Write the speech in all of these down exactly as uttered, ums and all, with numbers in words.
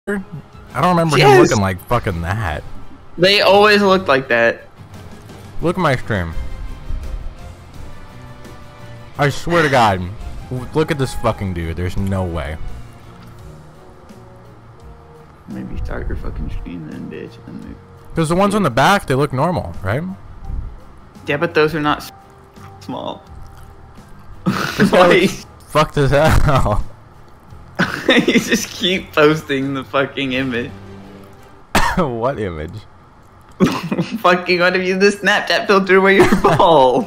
I don't remember yes. him looking like fucking that. They always look like that. Look at my stream. I swear to God. Look at this fucking dude. There's no way. Maybe start your fucking stream then, bitch. Because the ones on the back, they look normal, right? Yeah, but those are not s small. Like, fuck this hell. You just keep posting the fucking image. What image? Fucking what if you use the Snapchat filter where you're bald?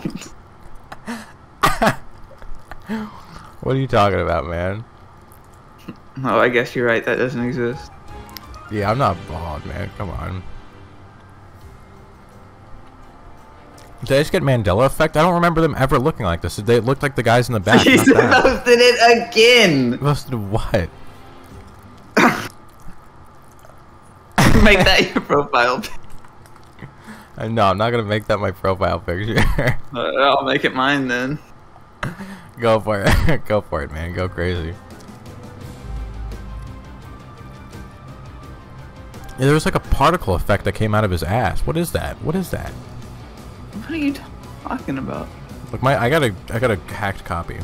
What are you talking about, man? Oh, I guess you're right. That doesn't exist. Yeah, I'm not bald, man. Come on. Did I just get Mandela effect? I don't remember them ever looking like this. They looked like the guys in the back. You posted it again. Posted what? Make that your profile picture. Uh, no, I'm not gonna make that my profile picture. uh, I'll make it mine then. Go for it. Go for it, man. Go crazy. Yeah, there was like a particle effect that came out of his ass. What is that? What is that? What are you talking about? Look, my I got a I got a hacked copy.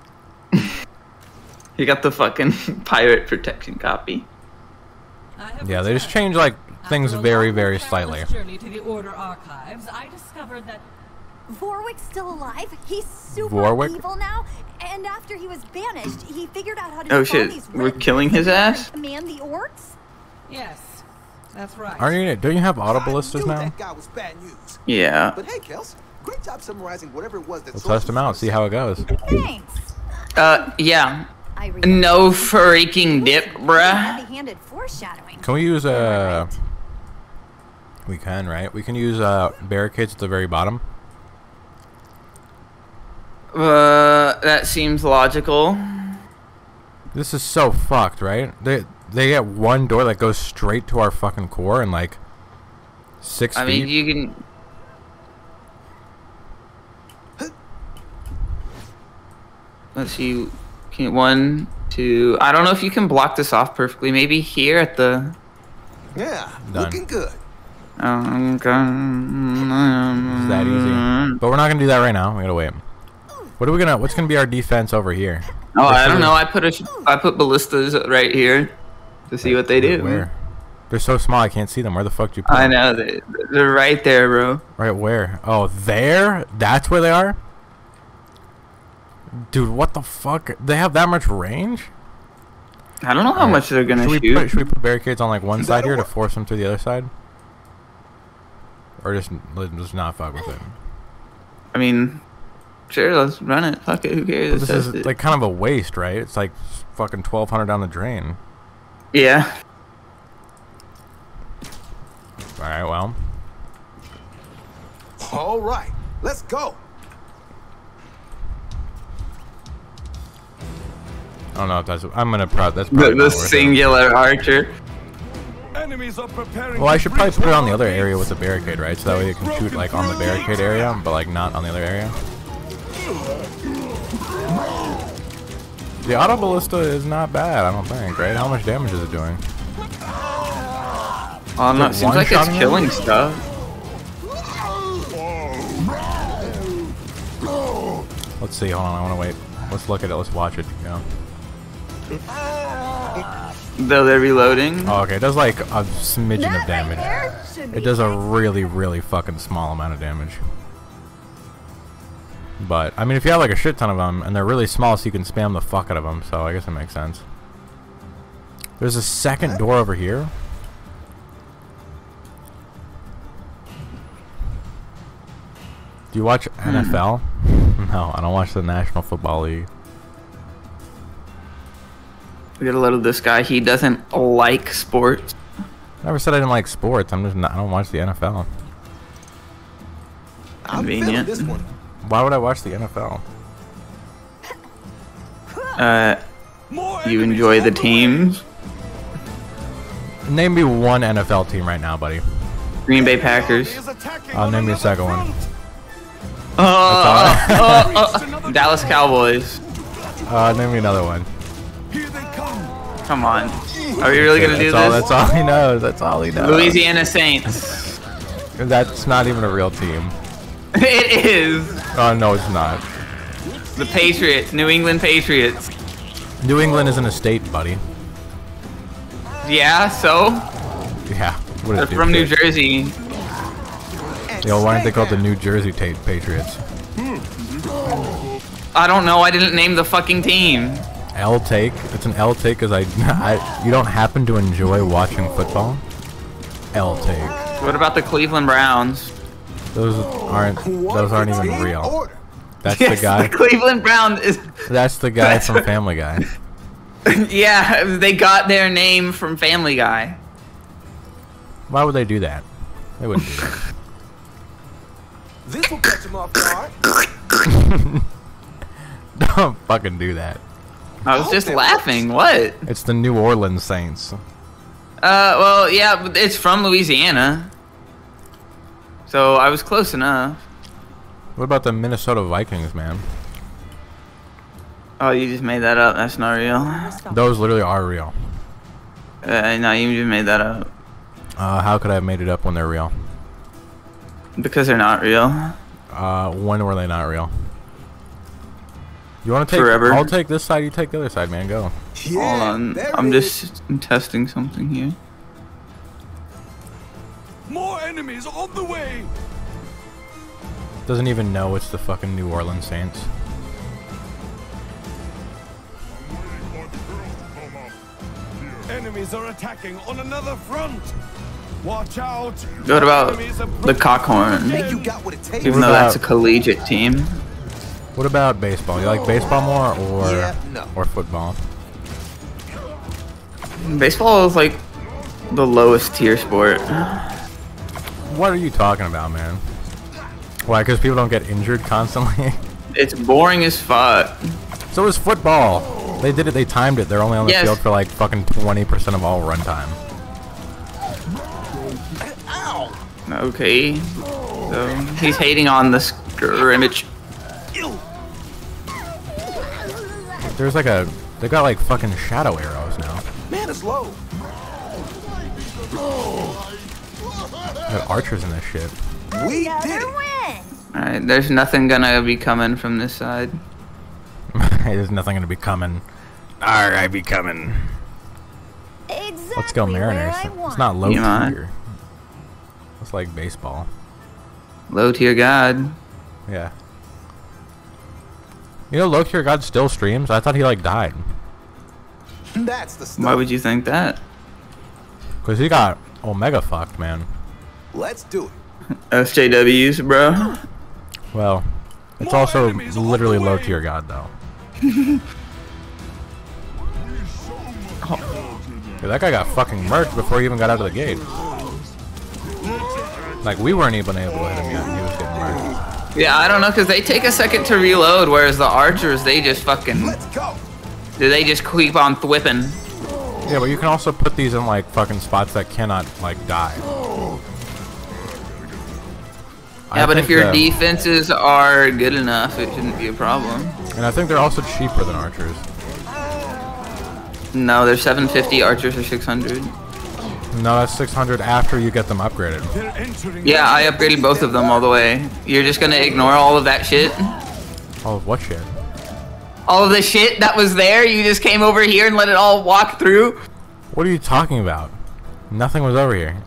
You got the fucking pirate protection copy. Yeah, they just changed like things very, very slightly. Journey to the Order archives, I discovered that Vorwick's still alive. He's super Vorwick? evil now, and after he was banished, he figured out how to. Oh shit, we're killing his ass. Command the orcs. yes, that's right. Aren't you? Don't you have autoballistas now? That guy was bad news. Yeah. But hey, Kels, great job summarizing whatever it was that. Let's test them out. See how it goes. Thanks. Uh, yeah. I No freaking dip, bruh. Heavy-handed foreshadowing. Can we use uh? We can, right? We can use uh barricades at the very bottom. Uh, that seems logical. This is so fucked, right? They they get one door that goes straight to our fucking core and like six I feet. mean, you can. Let's see. Can one, two. I don't know if you can block this off perfectly. Maybe here at the. Yeah, Done. looking good. Um, It's that easy. But we're not gonna do that right now. We gotta wait. What are we gonna? What's gonna be our defense over here? Oh, I don't know. I put a, I put ballistas right here to see what they do. Where? They're so small I can't see them. Where the fuck do you put I them? know they, they're right there, bro. Right where? Oh, there? That's where they are? Dude, what the fuck? They have that much range? I don't know how Right. much they're gonna should we shoot. Put, should we put barricades on like one Is side that here to a- force them to the other side? Or just, just not fuck with it? I mean, sure, let's run it. Fuck it, who cares? This Let's is test it. like kind of a waste, right? It's like fucking twelve hundred down the drain. Yeah. Alright, well. All right, let's go. I don't know if that's. I'm gonna pro. That's The, probably the not worth it. singular archer. Enemies are preparing. Well, I should probably put it on the other area with the barricade, right? So that way you can shoot like on the barricade area, but like not on the other area. The auto ballista is not bad, I don't think, right? How much damage is it doing? Oh no, it it seems like it's one-shotting them? killing stuff. Let's see. Hold on, I want to wait. Let's look at it. Let's watch it. You know. Though they're reloading. Oh, okay. It does like a smidgen That of right damage. there should It be does a fine. really, really fucking small amount of damage. But I mean, if you have like a shit ton of them and they're really small, so you can spam the fuck out of them. So I guess it makes sense. There's a second door over here. Do you watch N F L? No, I don't watch the National Football League. We gotta let this guy. He doesn't like sports. Never said I didn't like sports. I'm just not, I don't watch the N F L. I'm feeling Convenient. this one. Why would I watch the N F L? Uh, you enjoy the teams. Name me one N F L team right now, buddy. Green Bay Packers. I'll name me a second one. Uh, uh, uh, Dallas Cowboys. Uh, name me another one. Here they come. Come on. Are we really gonna do That's all, this? that's all he knows. That's all he knows. Louisiana Saints. That's not even a real team. It is. Oh, no, it's not. The Patriots, New England Patriots. New England isn't a state, buddy. Yeah, so? Yeah. What They're is from New Jersey. Yo, why aren't they called the New Jersey Tate Patriots? I don't know, I didn't name the fucking team. L take. It's an L take because I, I. You don't happen to enjoy watching football? L take. What about the Cleveland Browns? Those aren't. Those aren't even real. Order. That's Yes, the guy. the Cleveland Browns is... That's the guy from Family Guy. Yeah, they got their name from Family Guy. Why would they do that? They wouldn't do that. This will catch him off guard. Don't fucking do that. I was just laughing, what? It's the New Orleans Saints. Uh, well, yeah, but it's from Louisiana. So I was close enough. What about the Minnesota Vikings, man? Oh, you just made that up. That's not real. Those literally are real. Uh, no, you just made that up. Uh, how could I have made it up when they're real? Because they're not real. Uh, when were they not real? You want to take? Forever. I'll take this side. You take the other side, man. Go. Yeah, Hold on. there I'm it is. just I'm testing something here. More enemies on the way. Doesn't even know it's the fucking New Orleans Saints. Enemies are attacking on another front. Watch out. What about Enemies are the Cockhorn? Think you got what it takes? Even What though that's a about- collegiate team. What about baseball? You like baseball more or Yeah, no. or football? Baseball is like the lowest tier sport. What are you talking about, man? Why? Because people don't get injured constantly? It's boring as fuck. So is football. They did it. They timed it. They're only on the Yes. field for like fucking twenty percent of all runtime. Okay. So he's hating on the scrimmage. There's like a. They got like fucking shadow arrows now. Man is low. They got archers in this shit. We did Together it. win. Alright, there's nothing gonna be coming from this side. Hey, there's nothing gonna be coming. Alright, be coming. Exactly. Let's go Mariners. Where I want. It's not low You mind? tier. It's like baseball. Low tier god. Yeah. You know, low tier God still streams. I thought he like died That's the stuff. Why would you think that? because he got Omega fucked, man. Let's do it. S J Ws, bro. Well, it's More also enemies on literally the low way. tier God though. Yeah, that guy got fucking murked before he even got out of the gate. Like we weren't even able to hit him yet. and He was getting murked. Yeah, I don't know, because they take a second to reload, whereas the archers, they just fucking... Let's go. They just keep on thwipping. Yeah, but you can also put these in like fucking spots that cannot like die. Yeah, I but if think your that- defenses are good enough, it shouldn't be a problem. and I think they're also cheaper than archers. No, they're seven fifty, archers are six hundred. No, that's six hundred after you get them upgraded. They're entering. Yeah, I upgraded both of them all the way. You're just gonna ignore all of that shit? Oh, what shit? All of the shit that was there, you just came over here and let it all walk through? What are you talking about? Nothing was over here.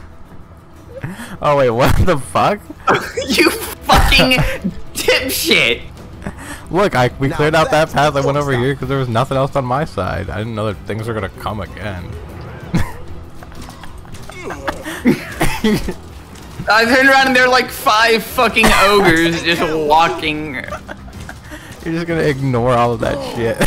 Oh wait, what the fuck? You fucking dipshit! Look, I we Now cleared out that that's path. I the went over stop. here because there was nothing else on my side. I didn't know that things were gonna come again. I turned around and there were like five fucking ogres just walking. You're just gonna ignore all of that shit.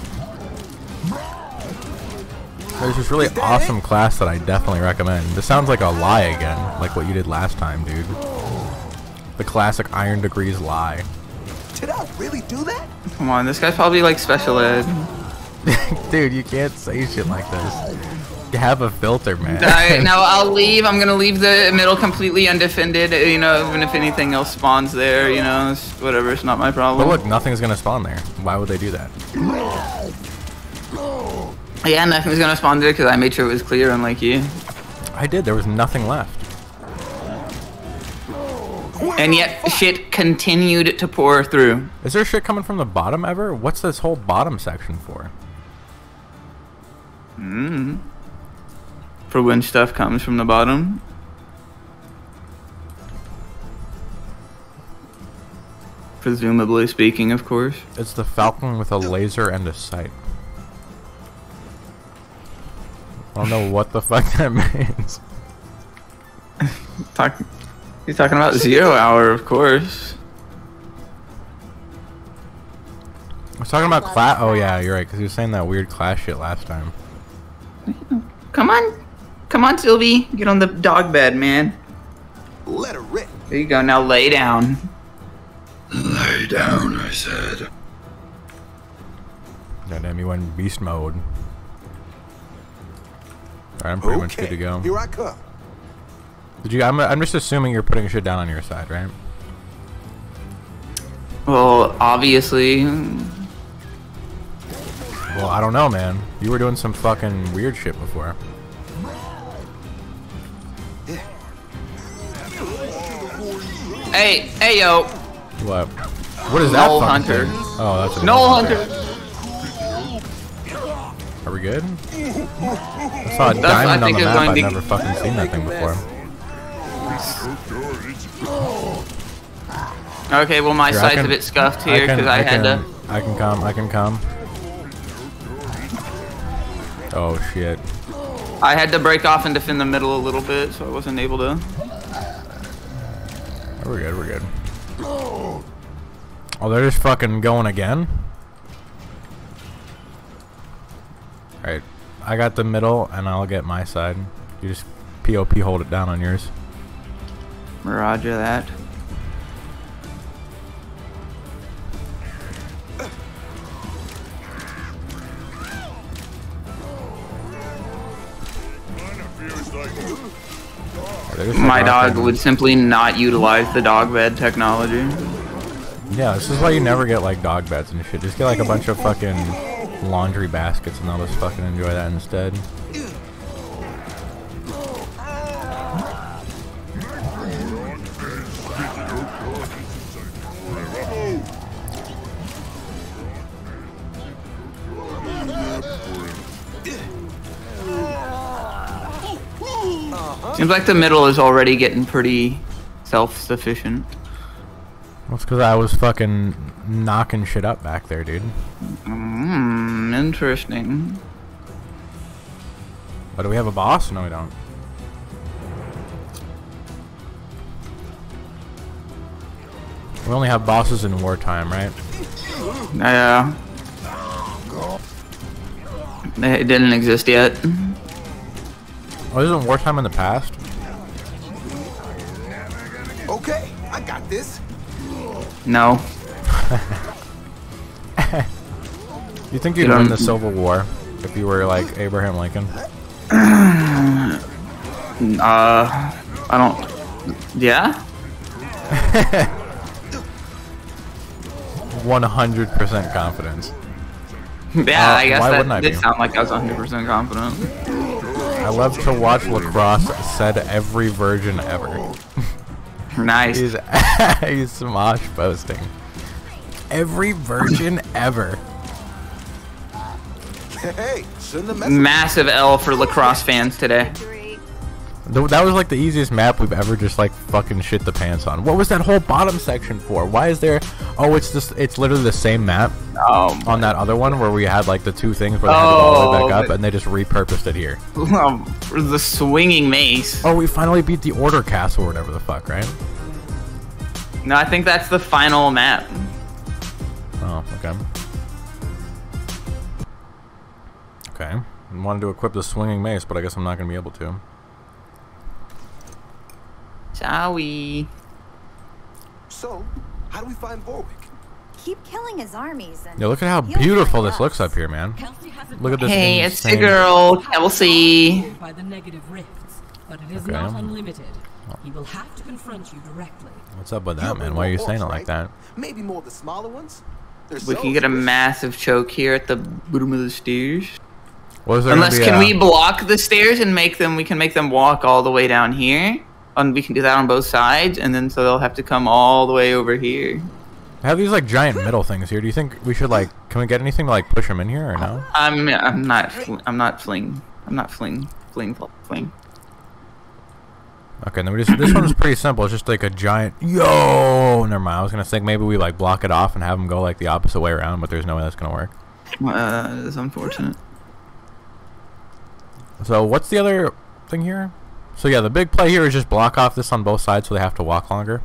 There's this really awesome class that I definitely recommend. This sounds like a lie again, like what you did last time, dude. The classic Iron Degrees lie. Did I really do that? Come on, this guy's probably like special ed. Dude, you can't say shit like this. You have a filter, man. Alright, now I'll leave. I'm gonna leave the middle completely undefended. You know, even if anything else spawns there, you know, it's whatever. It's not my problem. But look, nothing's gonna spawn there. Why would they do that? Yeah, nothing's gonna spawn there because I made sure it was clear, unlike you. I did. There was nothing left. And yet, shit continued to pour through. Is there shit coming from the bottom ever? What's this whole bottom section for? Mm. For when stuff comes from the bottom. Presumably speaking, of course. It's the Falcon with a laser and a sight. I don't know what the fuck that means. Talk, he's talking about Zero Hour, of course. I was talking about class. Oh yeah, you're right, because he was saying that weird class shit last time. Come on. Come on, Sylvie. Get on the dog bed, man. Let her rip. There you go. Now lay down. Lay down, I said. Goddamn, you went in beast mode. Alright, I'm pretty much good to go. Here I come. Did you? I'm, I'm just assuming you're putting shit down on your side, right? Well, obviously. Well, I don't know, man. You were doing some fucking weird shit before. Hey, hey, yo. What? What is that Null fucking Hunter. thing? Oh, that's a Null null Hunter. Are we good? I saw a That's- I diamond on think the it's map. going I've to- never fucking seen that thing before. Okay, well, my Here, I side's can- a bit scuffed here can- because I, can, had to. I can come. I can come. Oh shit. I had to break off and defend the middle a little bit, so I wasn't able to. Oh, we're good. We're good. Oh, they're just fucking going again. All right, I got the middle, and I'll get my side. You just P O P hold it down on yours. Roger that. They're just, My like, dog rocking. would simply not utilize the dog bed technology. Yeah, this is why you never get like dog beds and shit. Just get like a bunch of fucking laundry baskets, and they'll just fucking enjoy that instead. Seems like the middle is already getting pretty self-sufficient. Well, it's because I was fucking knocking shit up back there, dude. Hmm, interesting. But do we have a boss? No, we don't. We only have bosses in wartime, right? Yeah. It didn't exist yet. Oh, isn't wartime in the past? Okay, I got this. No. You think you'd You win don't- the Civil War if you were like Abraham Lincoln? Uh, I don't. Yeah? one hundred percent confidence. Yeah, Uh, I guess why that wouldn't I did be? sound like I was one hundred percent confident. I love to watch lacrosse, said every virgin ever. Nice. He's, he's smosh posting. Every virgin ever. Hey, shouldn't have messed with Massive L for lacrosse fans today. Th- That was like the easiest map we've ever just like fucking shit the pants on. What was that whole bottom section for? Why is there? Oh, it's just it's literally the same map Oh, on that other one where we had like the two things where they had to go all the way Oh, back up, but- and they just repurposed it here. the swinging mace. Oh, we finally beat the Order Castle or whatever the fuck, right? No, I think that's the final map. Oh, okay. Okay. I wanted to equip the swinging mace, but I guess I'm not gonna be able to. Sorry. So, how do we find Warwick? Keep killing his armies and Yeah, look at how he'll beautiful find this us. looks up here, man. Kelsey hasn't Look at this Hey, it's the insane- girl, Kelsey. by the negative rifts, but it is Okay. not unlimited. He will have to confront you directly. What's up with You'll that, man? bring Why are you more saying it orcs, like right? that? Maybe more of the smaller ones? They're We so can get a squishy. massive choke here at the bottom of the stairs. Well, is there Unless gonna be can a- we block the stairs and make them? We can make them walk all the way down here, and we can do that on both sides, and then so they'll have to come all the way over here. I have these like giant metal things here. Do you think we should like? Can we get anything to like push them in here or no? I'm I'm not fl- I'm not fling I'm not fling fling fling. Okay, then we just this one's pretty simple. It's just like a giant. Yo, never mind. I was gonna think maybe we like block it off and have them go like the opposite way around, but there's no way that's gonna work. Uh, that is unfortunate. So what's the other thing here? So yeah, the big play here is just block off this on both sides so they have to walk longer.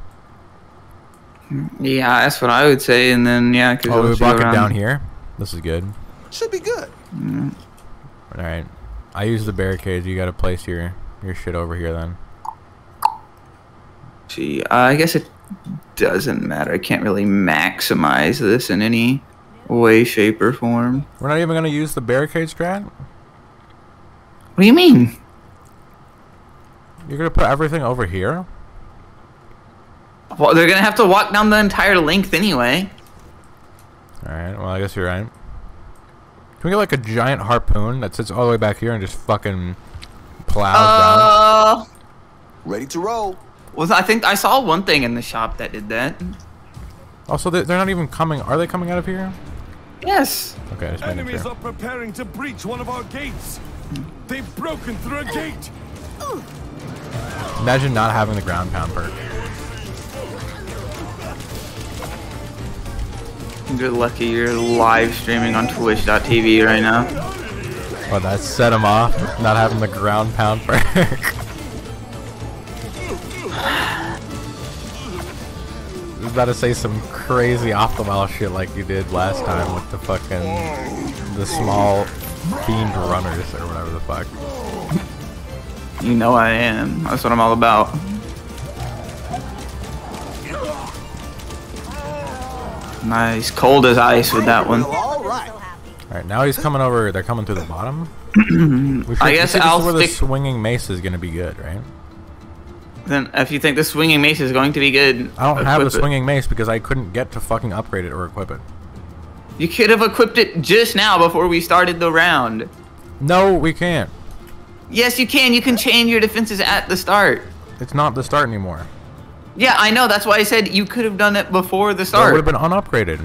Yeah, that's what I would say, and then yeah, because Oh, we block it down here. This is good. Should be good. Mm. All right, I use the barricades. You gotta place your your shit over here then. See, uh, I guess it doesn't matter. I can't really maximize this in any way, shape, or form. We're not even gonna use the barricade strat. What do you mean? You're gonna put everything over here. Well, they're gonna have to walk down the entire length anyway. All right. Well, I guess you're right. Can we get like a giant harpoon that sits all the way back here and just fucking plows down? Uh, Ready to roll. was I think I saw one thing in the shop that did that. Also, they- they're not even coming. Are they coming out of here? Yes. Okay, just making Enemies sure. are preparing to breach one of our gates. They've broken through a gate. Imagine not having the ground pound perk. You're lucky you're live streaming on twitch dot t v right now. Well, that set him off. Not having the ground pound perk. I was about to say some crazy off the wall shit like you did last time with the fucking the small fiend runners or whatever the fuck. You know I am. That's what I'm all about. Nice, cold as ice with that one. Well, all right. All right, now he's coming over. They're coming through the bottom. We should, I you guess think this I'll is where the stick- swinging mace is gonna be good, right? Then, if you think the swinging mace is going to be good, I don't have equip the it. swinging mace because I couldn't get to fucking upgrade it or equip it. You could have equipped it just now before we started the round. No, we can't. Yes, you can. You can change your defenses at the start. It's not the start anymore. Yeah, I know. That's why I said you could have done it before the That start. would have been unupgraded.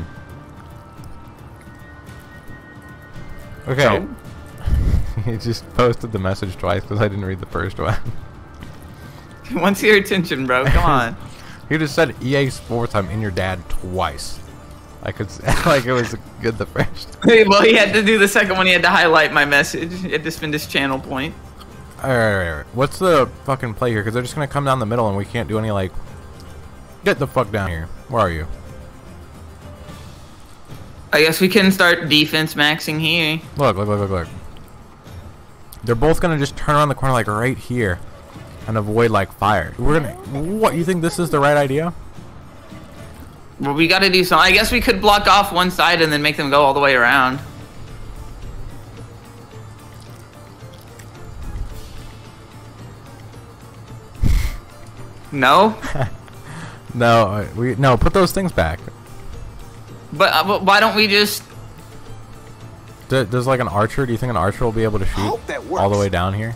Okay. So? He just posted the message twice because I didn't read the first one. What's your attention, bro? Come on. He just said E A Sports, I'm in your dad twice. I could say, like it was good the first. Well, he had to do the second one. He had to highlight my message. He had to spend his channel point. Alright, alright, alright. What's the fucking play here? Because they're just going to come down the middle and we can't do any, like... Get the fuck down here. Where are you? I guess we can start defense maxing here. Look, look, look, look, look. They're both going to just turn around the corner, like, right here. And avoid, like, fire. We're going to... What? You think this is the right idea? Well, we got to do something. I guess we could block off one side and then make them go all the way around. No? No, uh, we... No, put those things back. But, uh, but why don't we just... D does, like, an archer... Do you think an archer will be able to shoot hope that all the works. way down here?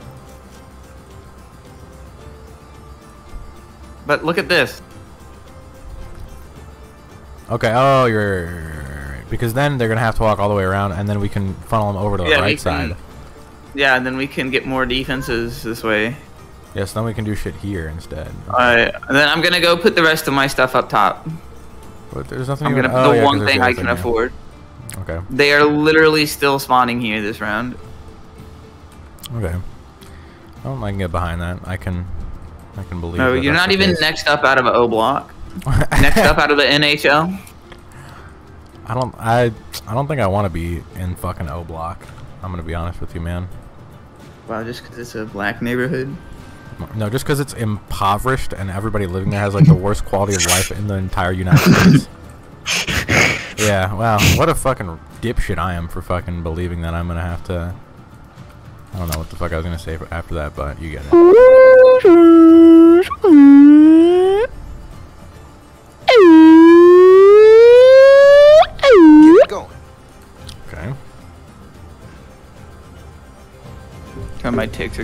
But look at this. Okay, oh, you're... Because then they're going to have to walk all the way around, and then we can funnel them over to the Yeah, we right can- side. Yeah, and then we can get more defenses this way. Yes, then we can do shit here instead. Alright, then I'm gonna go put the rest of my stuff up top. But there's nothing I'm even... gonna oh, the yeah, 'cause one there's thing the I other can yeah. afford. Okay, They are literally still spawning here this round. okay. Well, I can get behind that. I can... I can believe No, that you're that's not the even case. next up out of an O block. Next up out of the N H L. I don't... I... I don't think I want to be in fucking O Block. I'm gonna be honest with you, man. Wow, just because it's a black neighborhood. No, just because it's impoverished and everybody living there has like the worst quality of life in the entire United States. Yeah, wow, what a fucking dipshit I am for fucking believing that I'm gonna have to... I don't know what the fuck I was gonna say for after that, but you get it. Get it going. Okay. my ticks are.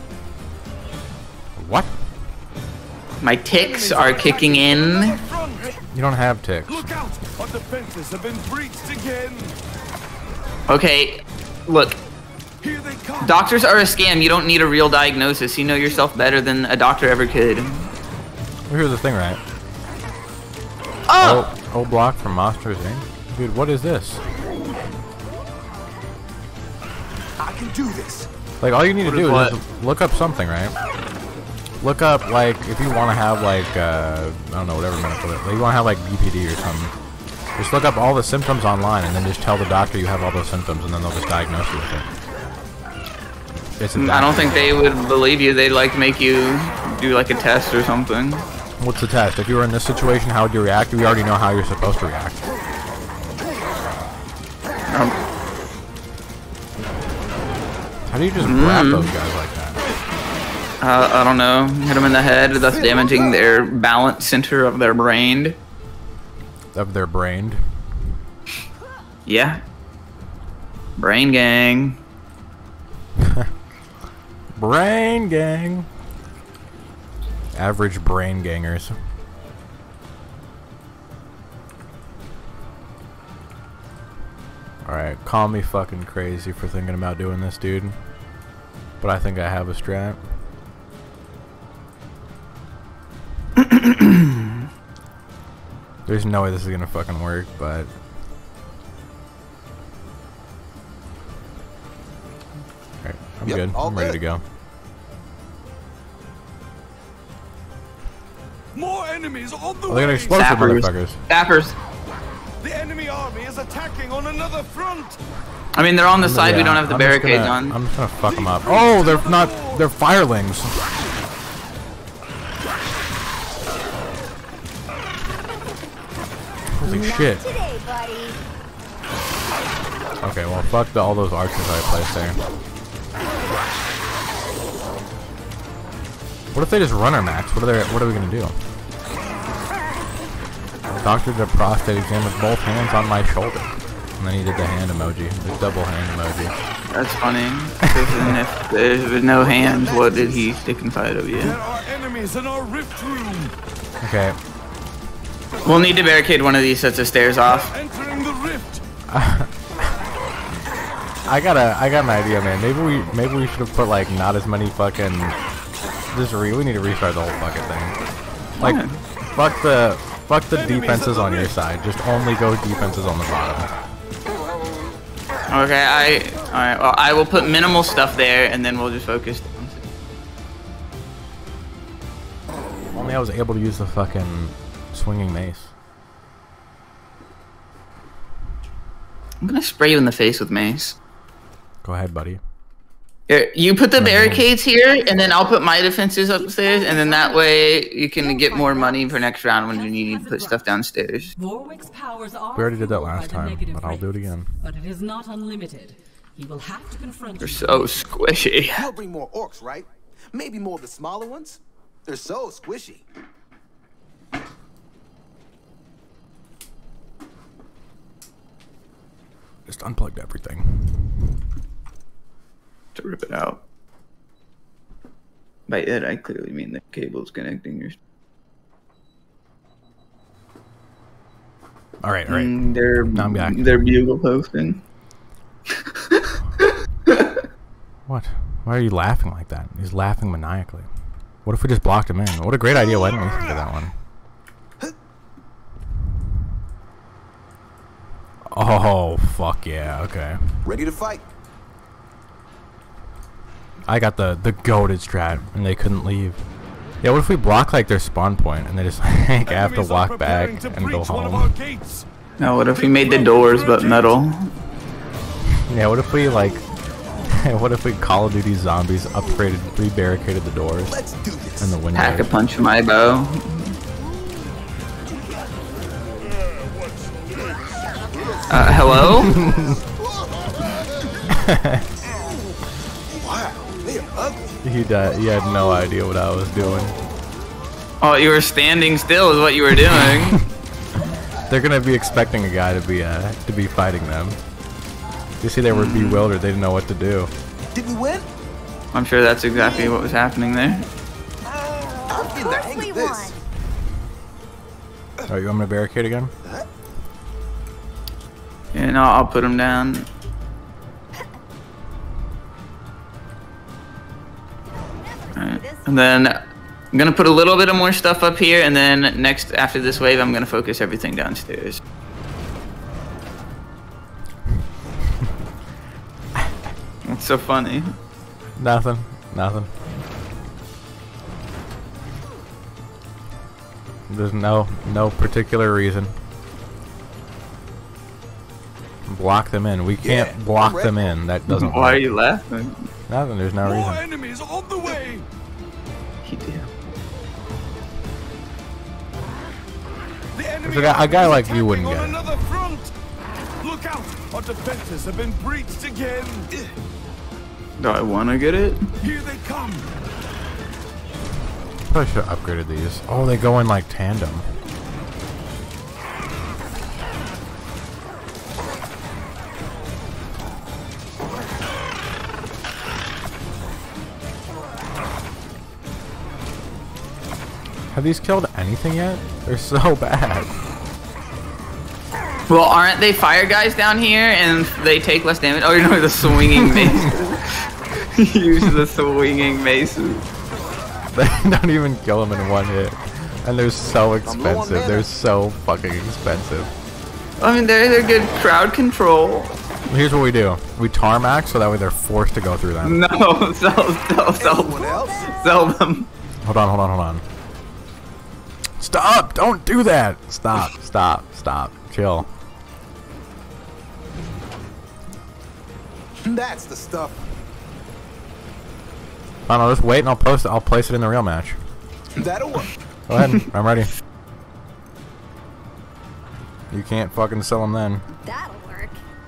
What? My ticks are kicking in. Front. You don't have ticks. Look out! Our defenses have been breached again. Okay, look. Here they come. Doctors are a scam. You don't need a real diagnosis. You know yourself better than a doctor ever could. Well, here's the thing, right? Oh! Oh, oh block from Monsters Incorporated. Dude, what is this? I can do this. Like, all you need What to do is is just look up something, right? Look up, like, if you want to have, like, uh, I don't know, whatever medical, like, you want to have, like, B P D or something. Just look up all the symptoms online and then just tell the doctor you have all those symptoms and then they'll just diagnose you with it. It's a I don't think they would believe you. They'd like make you do like a test or something. What's the test? If you were in this situation, how would you react? We already know how you're supposed to react. Um, How do you just grab those guys like that? uh, I don't know. Hit them in the head, thus damaging their balance center of their brain. Of their brain. Yeah. Brain gang. Brain gang. Average brain gangers. Alright, call me fucking crazy for thinking about doing this, dude. But I think I have a strat. There's no way this is gonna fucking work, but... Alright, I'm Yep, good. all I'm ready good. to go. More enemies on the Oh, they got way. explosive Sappers. motherfuckers. Sappers. The enemy army is attacking on another front. I mean, they're on the side. We Yeah, don't have the I'm just barricades gonna- on. I'm just gonna fuck them up. Oh, they're not. They're firelings. Holy shit. Today, buddy. Okay, well, fuck the, all those archers I placed there. What if they just run our max? What are they? What are we gonna do? Doctor did a prostate exam with both hands on my shoulder, and then he did the hand emoji, the double hand emoji. That's funny. And if there's no hands, what did he stick inside of you? There are enemies in our rift room. Okay. We'll need to barricade one of these sets of stairs off. Entering the rift. I got a, I got an idea, man. Maybe we, maybe we should have put like not as many fucking. Just re, we need to restart the whole fucking thing. Like, fuck the, fuck the defenses on your side. Just only go defenses on the bottom. Okay, I. Alright, well, I will put minimal stuff there and then we'll just focus. Only I was able to use the fucking swinging mace. I'm gonna spray you in the face with mace. Go ahead, buddy. Here, you put the barricades here, and then I'll put my defenses upstairs, and then that way you can get more money for next round when you need to put stuff downstairs. Warwick's powers are We already did that fueled by last the time, negative but I'll do it rifts, again. But it is not unlimited. He will have to confront They're you. so squishy. He'll bring more orcs, right? Maybe more of the smaller ones? They're so squishy. Just unplugged everything. To rip it out. By it, I clearly mean the cable's connecting your. All right, all right. Mm, they're Now I'm back. they're bugle posting. What? Why are you laughing like that? He's laughing maniacally. What if we just blocked him in? What a great idea. Why didn't we think of that one? Oh, fuck yeah. Okay. Ready to fight? I got the the goated strat, and they couldn't leave. Yeah, what if we block like their spawn point, and they just like have to Enemies are walk preparing back to and go breach one of our home? gates. Now, what if we made the doors but metal? Yeah, what if we like, what if we Call of Duty Zombies upgraded, re-barricaded the doors Let's do this. and the windows? Pack a punch my bow. Uh, hello? Wow, they're ugly. He died. He had no idea what I was doing. Oh, you were standing still is what you were doing. They're gonna be expecting a guy to be uh to be fighting them. You see, they were bewildered. They didn't know what to do. Did we win? I'm sure that's exactly what was happening there. I'm getting the hang We of won. this. Oh, you want me to barricade again? And I'll, I'll put him down. Alright. And then I'm gonna put a little bit of more stuff up here, and then next after this wave, I'm gonna focus everything downstairs. It's so funny. Nothing. Nothing. There's no no particular reason. Block them in. We can't Yeah, block I'm them ready. in. That doesn't Why are work. you laughing? Nothing. There's no More reason. enemies on the way. You do. The enemy a guy- a guy is like you attacking wouldn't on get it. another front. Look out! Our defenses have been breached again. Do I want to get it? Here they come. Probably should have upgraded these. Oh, they go in like tandem. Have these killed anything yet? They're so bad. Well, aren't they fire guys down here, and they take less damage? Oh, you know the swinging mace. Use the swinging maces. They don't even kill them in one hit. And they're so low on expensive. mana. They're so fucking expensive. I mean, they're they're good crowd control. Here's what we do. We tarmac so that way they're forced to go through them. No, sell, sell, sell, Anyone else? sell them. Hold on, hold on, hold on. Stop! Don't do that! Stop, stop, stop. Chill. That's the stuff. I don't know, just wait and I'll post it. I'll place it in the real match. That'll work. Go ahead. I'm ready. You can't fucking sell them then. That'll work.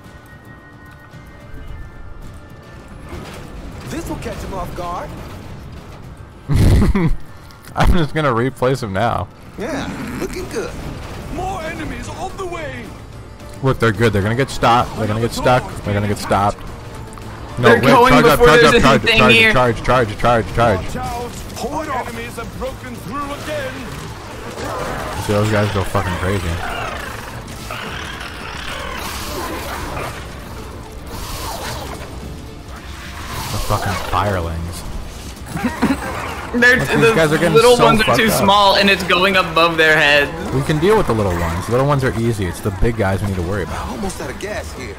This will catch him off guard. I'm just gonna replace them now. Yeah, looking good. More enemies on the way. Look, they're good. They're gonna get stopped. They're gonna get stuck. They're gonna get stopped. No, They're going charge up, before charge there's up, charge, anything charge, here. charge, charge, charge, charge. Watch out! Our enemies have broken through again. See those guys go fucking crazy. The fucking firelings. They're, These the guys are getting little so ones are fucked too up. small, and it's going above their heads. We can deal with the little ones. The little ones are easy. It's the big guys we need to worry about. Almost out of gas here.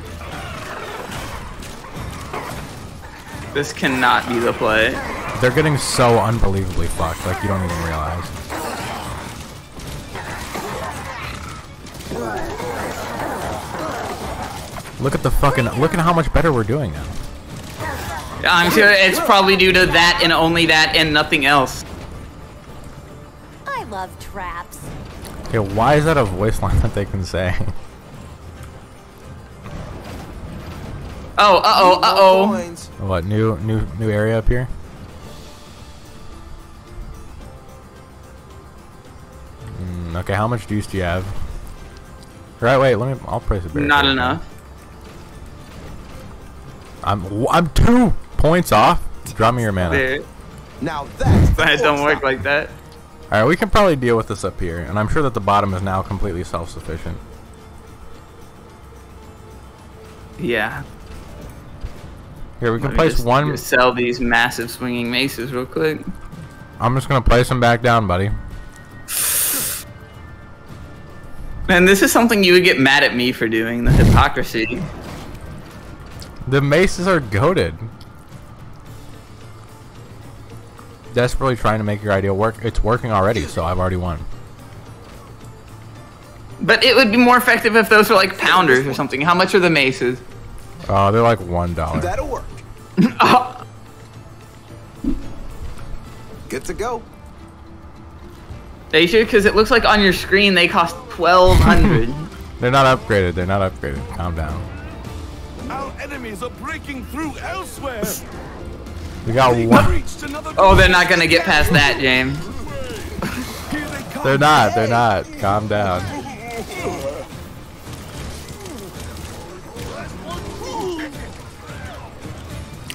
This cannot be the play. They're getting so unbelievably fucked, like you don't even realize. Look at the fucking, look at how much better we're doing now. I'm sure it's probably due to that and only that and nothing else. I love traps. Okay, why is that a voice line that they can say? Oh, uh-oh, uh-oh. Coins. What, new new new area up here? Mm, okay, how much juice do you have? Right, wait, let me, I'll place it. Not enough. I'm I'm two points off. Drop me your mana. There. Now that's the That don't force work stop. like that. Alright, we can probably deal with this up here, and I'm sure that the bottom is now completely self-sufficient. Yeah. Here, we can Let me place just- one. just sell these massive swinging maces real quick. I'm just gonna place them back down, buddy. Man, this is something you would get mad at me for doing, the hypocrisy. The maces are goated. Desperately trying to make your idea work. It's working already, so I've already won. But it would be more effective if those were like pounders or something. How much are the maces? Oh, they're like one dollar. That'll work. Oh, Good to go. are you sure? Because it looks like on your screen they cost twelve hundred. They're not upgraded. They're not upgraded. Calm down. Our enemies are breaking through elsewhere. We got They one. reached another Oh, they're not gonna get past that, James. Here they come. They're not. They're not. Calm down.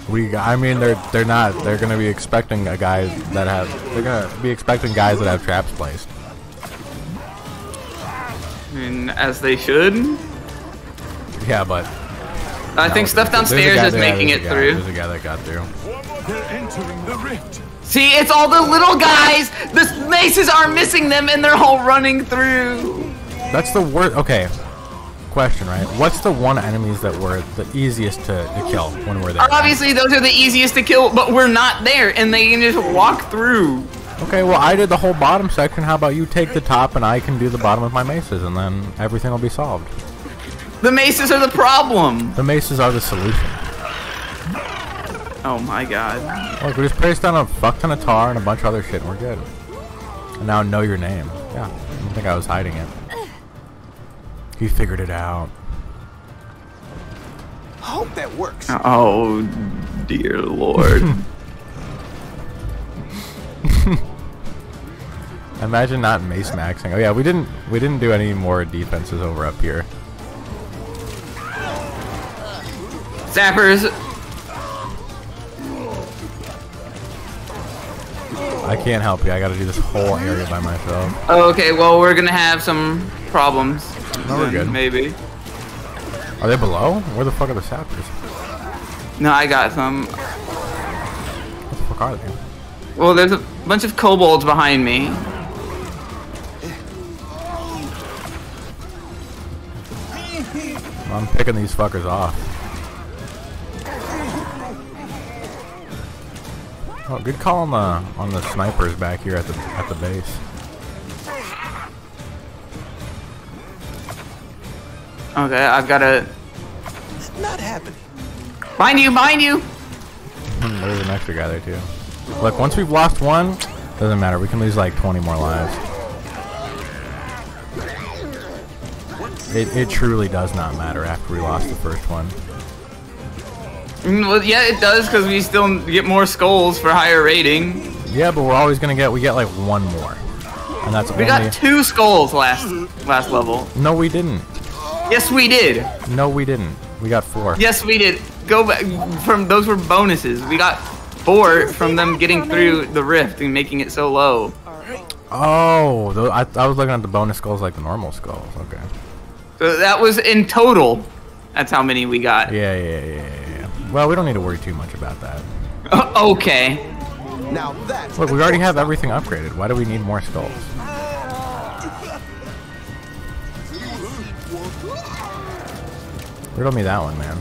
We, I mean, they're they're not. They're gonna be expecting a guy that have. They're gonna be expecting guys that have traps placed. I mean, as they should. Yeah, but I no, think stuff there's a downstairs guy is there, making there's it a guy- through. There's a guy that got through. They're entering the rift. See, it's all the little guys. The maces are missing them, and they're all running through. That's the worst. Okay. Question, right? What's the one enemies that were the easiest to, to kill when we're there? Obviously, those are the easiest to kill, but we're not there, and they can just walk through. Okay, well, I did the whole bottom section. How about you take the top and I can do the bottom with my maces, and then everything will be solved. The maces are the problem. The maces are the solution. Oh my god. Look, we just placed down a fuck ton of tar and a bunch of other shit, and we're good. And now know your name. Yeah, I don't think I was hiding it. He figured it out. Hope that works. Oh, dear lord. Imagine not mace maxing. Oh yeah, we didn't we didn't do any more defenses over up here. Zappers. I can't help you. I gotta do this whole area by myself. Okay, well, we're gonna have some problems. No, we're then, good. Maybe. Are they below? Where the fuck are the sappers? No, I got some. What the fuck are they? Well, there's a bunch of kobolds behind me. I'm picking these fuckers off. Oh, good call on the on the snipers back here at the at the base. Okay, I've got to. Not happening. Mind you, mind you. Hmm, There's an extra guy there too. Look, once we've lost one, doesn't matter. We can lose like twenty more lives. It it truly does not matter after we lost the first one. Mm, Well, yeah, it does because we still get more skulls for higher rating. Yeah, but we're always gonna get we get like one more, and that's We only. got two skulls last last level. No, we didn't. Yes, we did. No, we didn't. We got four. Yes, we did. Go back from those were bonuses. We got four from them getting through the rift and making it so low. Oh, tho- I, I was looking at the bonus skulls like the normal skulls. Okay. So that was in total. That's how many we got. Yeah, yeah, yeah, yeah, yeah. Well, we don't need to worry too much about that. Okay. Now that's Look, we already have everything upgraded. Why do we need more skulls? Riddle me that one, man.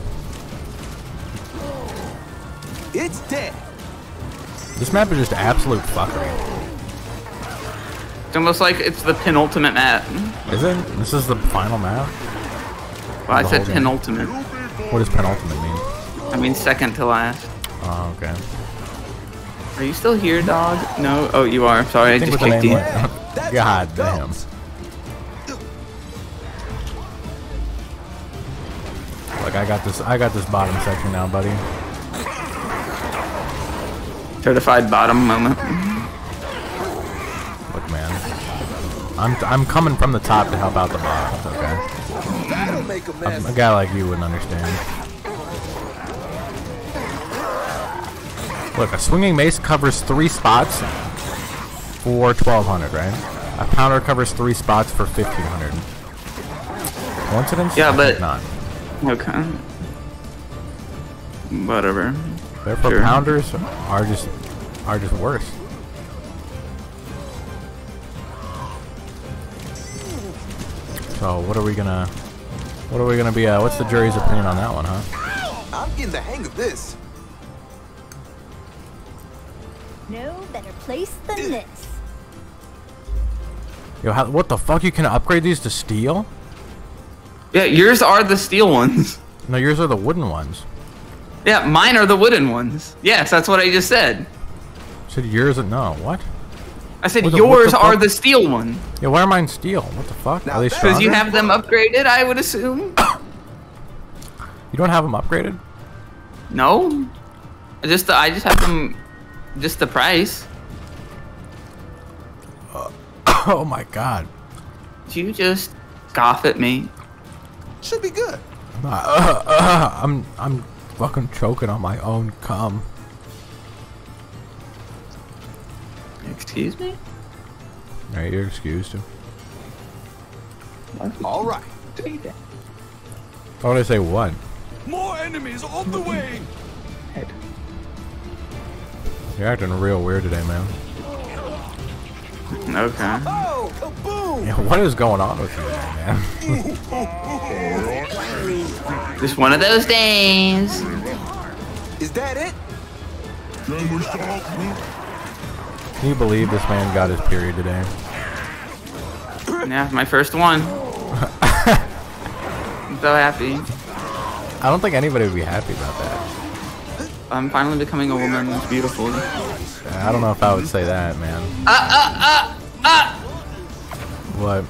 It's dead. This map is just absolute fuckery. It's almost like it's the penultimate map. Is it? This is the final map? Well, I The said whole game. penultimate. What does penultimate mean? I mean second to last. Oh, okay. Are you still here, dog? No? Oh, you are. Sorry, I, I think just with the kicked name you. like- That's God how it damn. goes. Look, I got this. I got this bottom section now, buddy. Certified bottom moment. Look, man. I'm I'm coming from the top to help out the bottom. Okay. That'll make a A, mess. a guy like you wouldn't understand. Look, a swinging mace covers three spots for twelve hundred, right? A pounder covers three spots for fifteen hundred. Coincidence? Yeah, I but- think not. Okay. Whatever. Therefore, Sure. pounders are just are just worse. So what are we gonna? What are we gonna be? Uh, what's the jury's opinion on that one, huh? I'm getting the hang of this. No better place than this. Yo, how, what the fuck? You can upgrade these to steel? Yeah, yours are the steel ones. No, yours are the wooden ones. Yeah, mine are the wooden ones. Yes, that's what I just said. Said yours? Are, no, what? I said What the- what yours the are fuck? the steel one. Yeah, why are mine steel? What the fuck? Now Are they that- stronger? Because you have them upgraded, I would assume. You don't have them upgraded? No, just the, I just have them, just the price. Oh my god. You just scoff at me. Should be good. Uh, uh, I'm I'm fucking choking on my own cum. Excuse me? Alright, you're excused. All right. I want to say what? More enemies on the way. You're acting real weird today, man. Okay. Oh, kaboom! Yeah, what is going on with you today, man? Just one of those days. Is that it? Can you believe this man got his period today? Yeah, my first one. I'm so happy. I don't think anybody would be happy about that. I'm finally becoming a woman. It's beautiful. I don't know if I would say that, man. Ah, ah, ah, ah! What?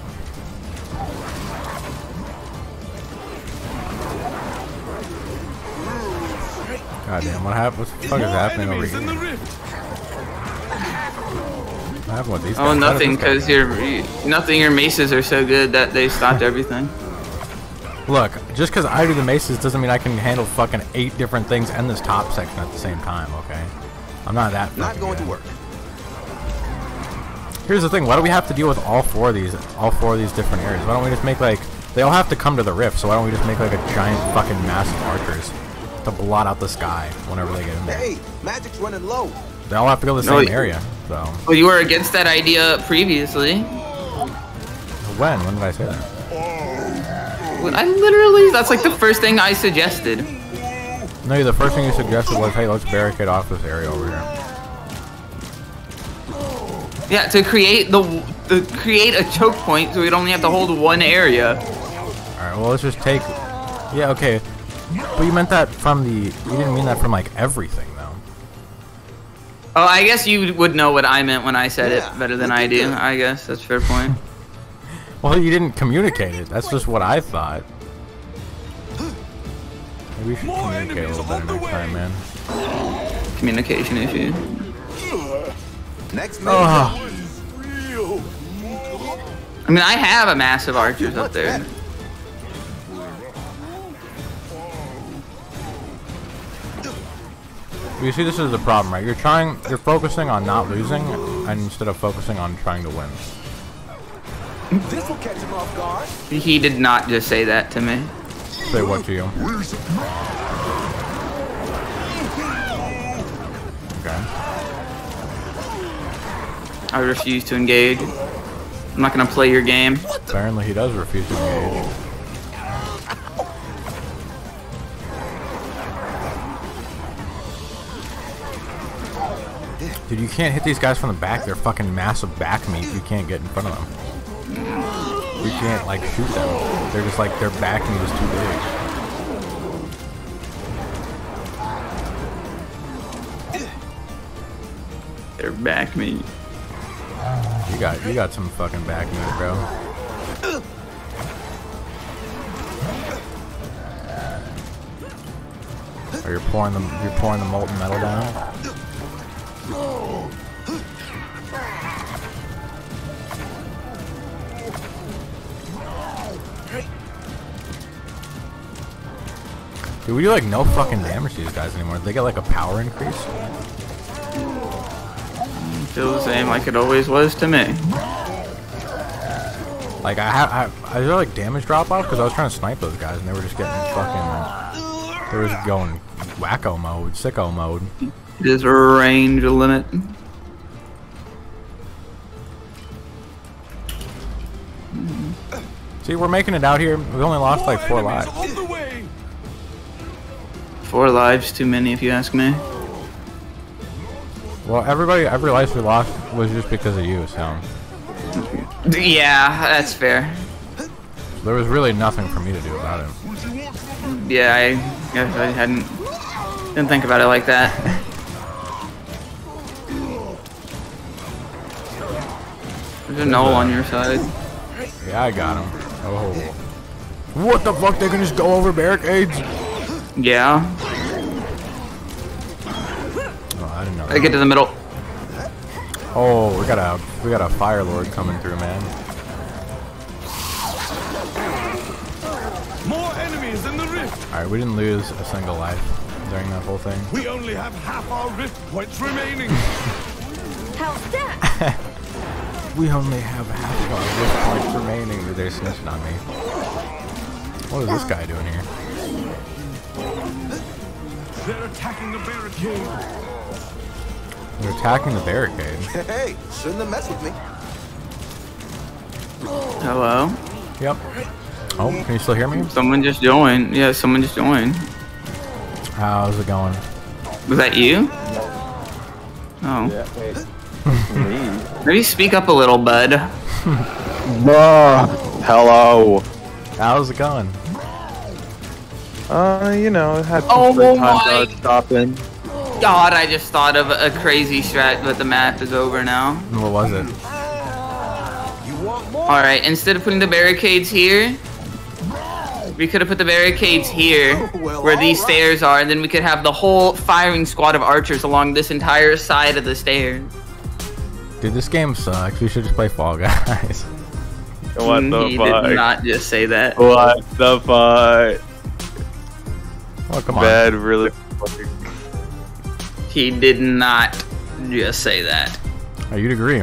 God damn, what happened? What the fuck is More happening over enemies in the here? rift. What happened with these Oh, guys? How did nothing, this guy- because your nothing. Your maces are so good that they stopped everything. Look, just because I do the maces doesn't mean I can handle fucking eight different things and this top section at the same time, okay? I'm not that Not fucking going good. to work. Here's the thing, why do we have to deal with all four of these, all four of these different areas? Why don't we just make like, they all have to come to the rift, so why don't we just make like a giant fucking massive archers to blot out the sky whenever they get in there? Hey, magic's running low. They all have to go to the No, same y- area, so. Well, you were against that idea previously. When? When did I say that? I literally, that's like the first thing I suggested. No, the first thing you suggested was, hey, let's barricade off this area over here. Yeah, to create the, the create a choke point so we'd only have to hold one area. Alright, well, let's just take, yeah, okay. But you meant that from the, you didn't mean that from like everything, though. Oh, I guess you would know what I meant when I said Yeah, it better than I do. I guess that's a fair point. Well, you didn't communicate it. That's just what I thought. Maybe we should More communicate a enemies little better on the next time, way. man. Communication issue. Next man. Oh, I mean, I have a massive archers up there. you see, this is the problem, right? You're trying, you're focusing on not losing, and instead of focusing on trying to win. This will catch him off guard. He did not just say that to me. Say what to you? Okay. I refuse to engage. I'm not gonna play your game. Apparently, he does refuse to engage. Dude, you can't hit these guys from the back. They're fucking massive back meat. You can't get in front of them. You can't, like, shoot them. They're just like, their back meat is too big. They're back me. You got, you got some fucking back meat, bro. Or you're pouring the, you're pouring the molten metal down. Dude, we do like no fucking damage to these guys anymore. They get like a power increase. Feels the same like it always was to me. Like I have, I, I there like damage drop off because I was trying to snipe those guys and they were just getting fucking. They were just going wacko mode, sicko mode. There's a range limit. See, we're making it out here. We only lost like four More lives. enemies on the way. Four lives too many, if you ask me. Well, everybody, every life we lost was just because of you. So Yeah, that's fair. there was really nothing for me to do about it. Yeah, I guess I hadn't didn't think about it like that. There's a null on your side. Yeah, I got him. Oh, what the fuck? They can just go over barricades? Yeah. Oh, I didn't know. I That. get to the middle. Oh, we got a we got a fire lord coming through, man. More enemies in the rift. All right, we didn't lose a single life. during that whole thing. We only have half our rift points remaining. How's that? We only have half our rift points remaining. They're snitching on me. What is this guy doing here? They're attacking the barricade. They're attacking the barricade. Hey, shouldn't have messed with me. Hello? Yep. Oh, can you still hear me? Someone just joined. Yeah, someone just joined. How's it going? Was that you? Oh. Yeah, wait. Maybe speak up a little, bud. Bruh. Hello. How's it going? Uh, you know, had some Oh free time my- to stop in. God, I just thought of a crazy strat, but the map is over now. What was it? Alright, instead of putting the barricades here, we could have put the barricades here, where these stairs are, and then we could have the whole firing squad of archers along this entire side of the stairs. Dude, this game sucks. We should just play Fall Guys. What the he fuck? did not just say that. What the fuck? Oh, come on. Bad, really. fucking- He did not just say that. Oh, you'd agree.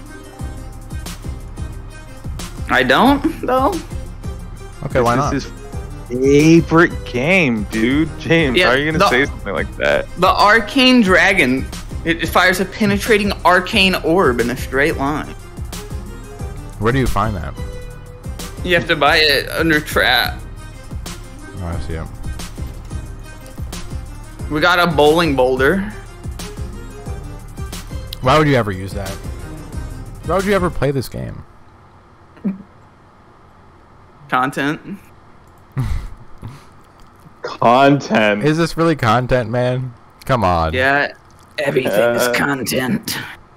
I don't, though. Okay, why not? This is his favorite game, dude. James, Yeah, how are you gonna the- say something like that? The arcane dragon, it fires a penetrating arcane orb in a straight line. Where do you find that? You have to buy it under trap. Oh, I see it. We got a bowling boulder. Why would you ever use that? Why would you ever play this game? Content. Content. Is this really content, man? Come on. Yeah, everything is Uh, content.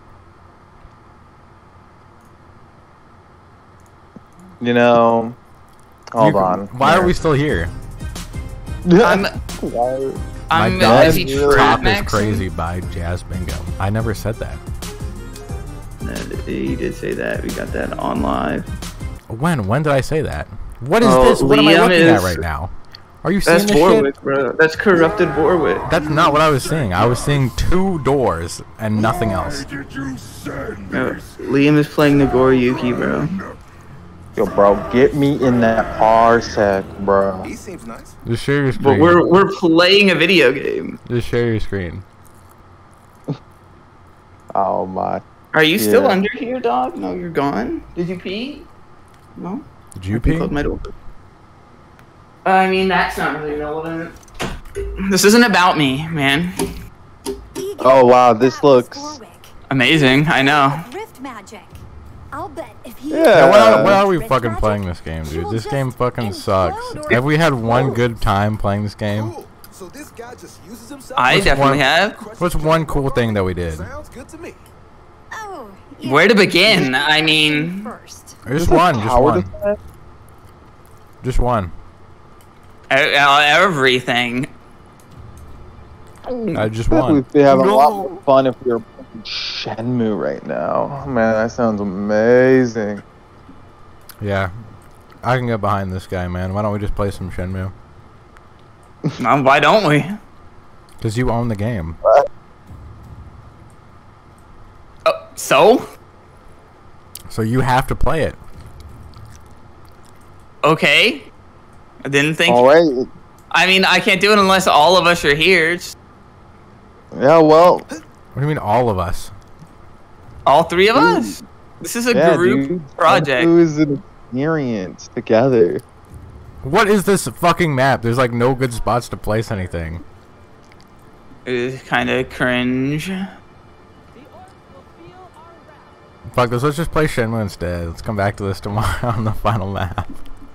You know. Hold You- on. Why are we still here? I'm, Why- I'm My dog busy trap top is maxing. crazy by Jazz Bingo. I never said that. Uh, He did say that. We got that on live. When? When did I say that? What is Oh, this? What am I Liam looking at is- right now? Are you seeing That's this Warwick, shit? bro. That's corrupted Warwick. That's not what I was seeing. I was seeing two doors and nothing else. Did you send No, this? Liam is playing Nagoriyuki, bro. Yo, bro, get me in that parsec, bro. He seems nice. Just share your But screen. we're we're playing a video game. Just share your screen. Oh my. Are you still Yeah. under here, dog? No, you're gone. Did you pee? No. Did you I can pee? close my door. I mean, that's not really relevant. This isn't about me, man. Oh wow, this looks. Amazing, I know. Rift magic. I'll bet if he Yeah. Yeah, why, are, why are we Rift fucking magic, playing this game, she dude? will This just game fucking implode sucks. or Have we had one good time playing this game? Cool. So this guy just uses himself. I What's definitely one- have. What's one cool thing that we did? Sounds good to me. Oh, yeah. Where to begin? I mean, First. Just one, just Power one. defense? Just one. e- e- everything. I just I bet one. we'd be having a lot more fun if we were playing Shenmue right now. Oh, man, that sounds amazing. Yeah. I can get behind this guy, man. Why don't we just play some Shenmue? Um, why don't we? Because you own the game. Oh, so? So you have to play it. Okay. I didn't think. All right. I mean, I can't do it unless all of us are here. It's Yeah, well, What do you mean all of us? all three of us. This is a yeah, group dude. project. Shenmue is an experience together. What is this fucking map? There's like no good spots to place anything. It's kind of cringe. Fuck this, let's just play Shenmue instead. Let's come back to this tomorrow on the final map.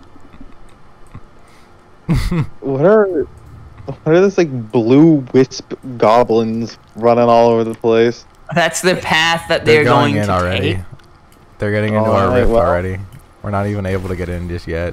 What are what are this like blue wisp goblins running all over the place? That's the path that They're, they're, going, going, in to already. take. They're getting into Alright, our rift well. already. We're not even able to get in just yet.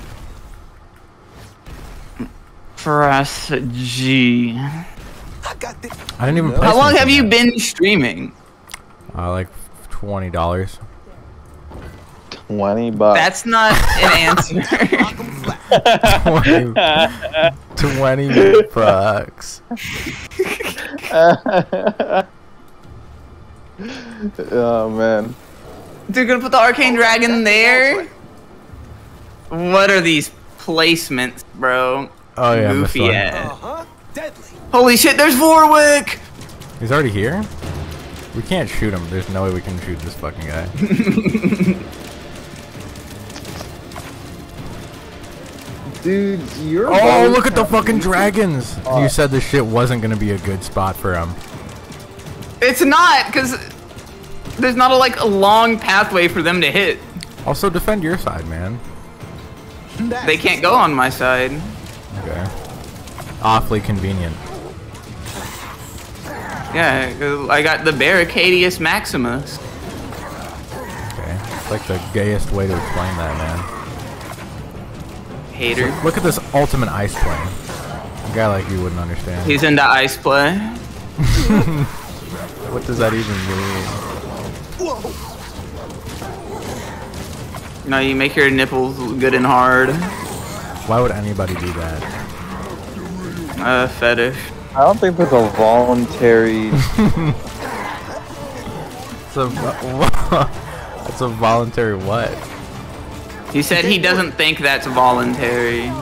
Press G. I got this. I didn't even play How long have anything you yet. been streaming? Uh, like twenty dollars. Twenty bucks. That's not an answer. twenty, twenty bucks. Oh man. Dude, gonna put the arcane dragon there? What are these placements, bro? Oh yeah, Goofy this one. ass. Uh-huh. Deadly. Holy shit, there's Vorwick! He's already here? We can't shoot him. There's no way we can shoot this fucking guy. Dude, you're. Oh, look at the fucking dragons! You said this shit wasn't gonna be a good spot for him. It's not, because there's not a, like a long pathway for them to hit. Also, defend your side, man. They can't go on my side. Okay. Awfully convenient. Yeah, 'cause I got the Barricadius Maximus. Okay. It's like the gayest way to explain that, man. Hater. Look at this ultimate ice play. A guy like you wouldn't understand. He's into ice play. What does that even mean? No, you make your nipples good and hard. Why would anybody do that? Uh, fetish. I don't think there's a voluntary. It's a, it's a voluntary what? He said he doesn't think that's voluntary.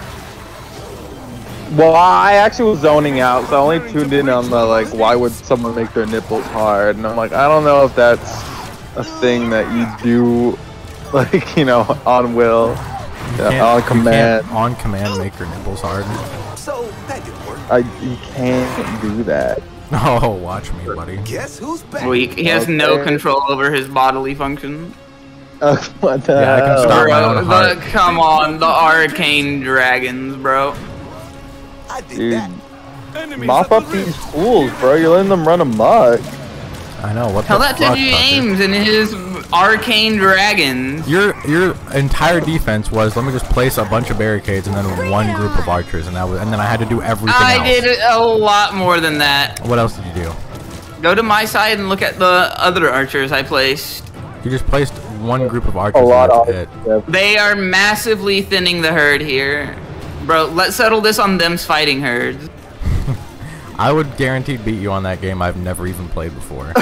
Well, I actually was zoning out, so I only tuned in on the like, why would someone make their nipples hard? And I'm like, I don't know if that's a thing that you do, like, you know, on will, You uh, can't- on you command. can't on command make your nipples hard. So that didn't work. I you can't do that. Oh, watch me, buddy. Guess who's back? Well, he, he has no Okay. control over his bodily function. Uh, what the Yeah, I can hell? start my Bro, own the, heart. come on, the arcane dragons, bro. I did Dude, that. Enemies mop at up the rift. these fools, bro. You're letting them run amok. I know, what Tell the that fuck, to fucker? James and his arcane dragons. Your your entire defense was let me just place a bunch of barricades and then one group of archers, and that was, and then I had to do everything I else. did a lot more than that. What else did you do? Go to my side and look at the other archers I placed. You just placed one group of archers. A lot and of that's it. yeah. They are massively thinning the herd here. Bro, let's settle this on them's fighting herds. I would guaranteed beat you on that game. I've never even played before.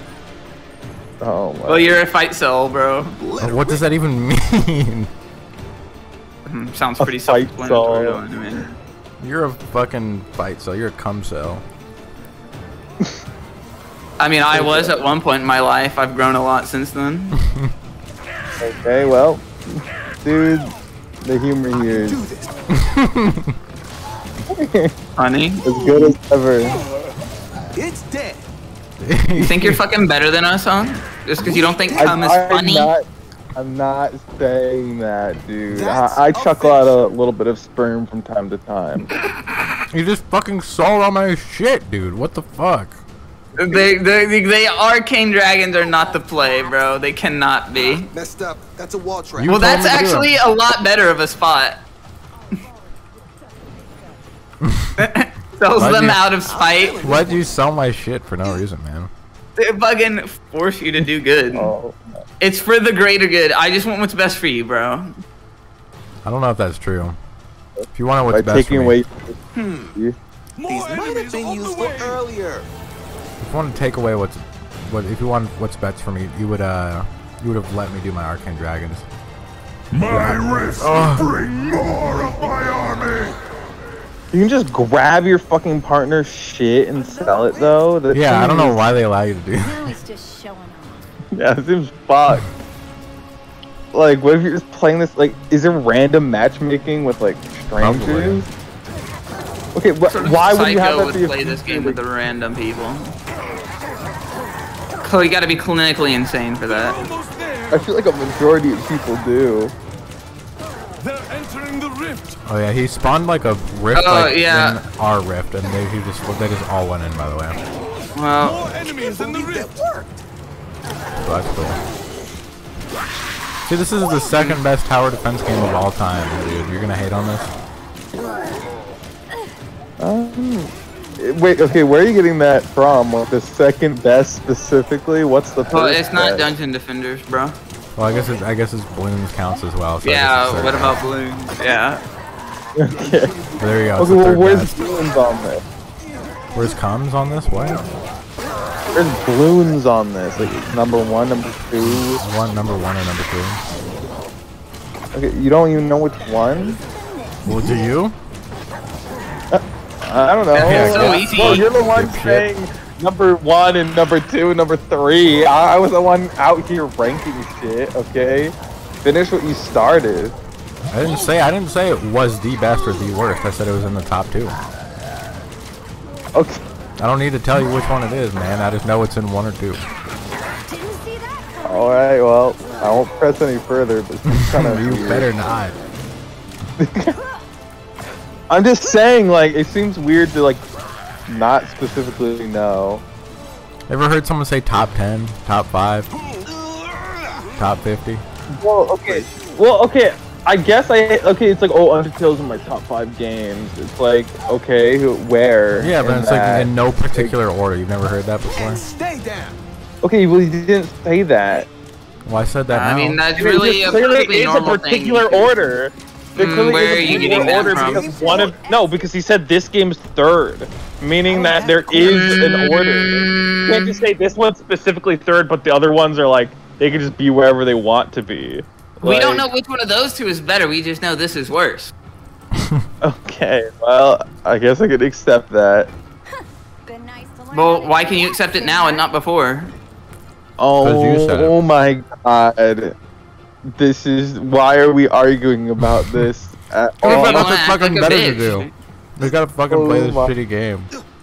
Oh my. Well, you're a fight cell, bro. What does that even mean? Hmm, Sounds pretty A fight self-explanatory. cell. I mean. You're a fucking fight cell. You're a cum cell. I mean, I was at one point in my life. I've grown a lot since then. Okay, well, dude, the humor here is Do this. Funny. as good as ever. It's dead. You think you're fucking better than us, huh? Just because you don't think cum is I'm funny? Not, I'm not saying that, dude. That's I, I chuckle at a little bit of sperm from time to time. You just fucking sold on my shit, dude. What the fuck? They, they, they arcane dragons are not the play, bro. They cannot be. Messed up. That's a wall trap. You Well, told that's me to do actually a lot better of a spot. Sells Why'd them you- out of spite. Why'd you sell my shit for no reason, man? They fucking force you to do good. Oh, It's for the greater good. I just want what's best for you, bro. I don't know if that's true. If you want to know by what's best taking for away. me, You- More These might have enemies been on the useful way. earlier. if you want to take away what's, what if you want what's best for me, you would uh, you would have let me do my arcane dragons. My wrist Oh. bring more of my army. You can just grab your fucking partner's shit and sell it though. That Yeah, I don't know seems- why they allow you to do that. Now he's just showing off. Yeah, it seems fucked. Like, what if you're just playing this? Like, is there random matchmaking with like strangers? Okay, wh- Sort of why would you have psycho that would be a play this feature? game with the random people. So you gotta be clinically insane for that. Almost there. I feel like a majority of people do. They're entering the rift. Oh yeah, he spawned like a rift Oh, like yeah. in our rift, and they he just they just all went in. By the way, Well, More enemies in the Believe that rift. worked. so that's cool. See, this is the second best tower defense game of all time, dude. You're gonna hate on this? Um, wait, okay, where are you getting that from? Like the second best specifically? What's the first well, it's not best? Dungeon Defenders, bro. Well, I guess it, I guess his balloons counts as well. So I Yeah, guess it's what third. about balloons? Yeah. Okay. There you go. it's Okay, the well, third where's best. balloons on this? Where's comms on this? What? There's balloons on this. Like number one, number two. I want number one or number two. Okay, you don't even know which one? Well, do you? I don't know. Yeah, so Well, easy. well, you're the one Dipshit. saying number one and number two and number three. I, I was the one out here ranking shit. Okay, finish what you started. I didn't say I didn't say it was the best or the worst. I said it was in the top two. Okay. I don't need to tell you which one it is, man. I just know it's in one or two. Didn't see that coming. All right. Well, I won't press any further, but it's kind of You better not. I'm just saying, like, it seems weird to like not specifically know. Ever heard someone say top ten, top five, top fifty? Well, okay. Well, okay. I guess I okay. It's like, oh, Undertale's in my top five games. It's like, okay, where? Yeah, but in it's that? like in no particular order. You've never heard that before? Stay down. Okay, well, you didn't say that. Well, I said that I now. mean, that's It really a just clearly perfectly is a normal particular thing. order. There Mm, clearly where is are a you particular getting that order from? because one of no, because he said this game's third, meaning that there is an order. You can't just say this one's specifically third, but the other ones are like they can just be wherever they want to be. We don't Like, know which one of those two is better. We just know this is worse. Okay, well, I guess I could accept that. Been nice to learn. Well, how to why do can you that. accept it now and not before? Oh, you said it. oh my god. This is why are we arguing about this at We've all? got wanna nothing act fucking like a better to bitch. do. We gotta fucking play Oh this my- shitty game.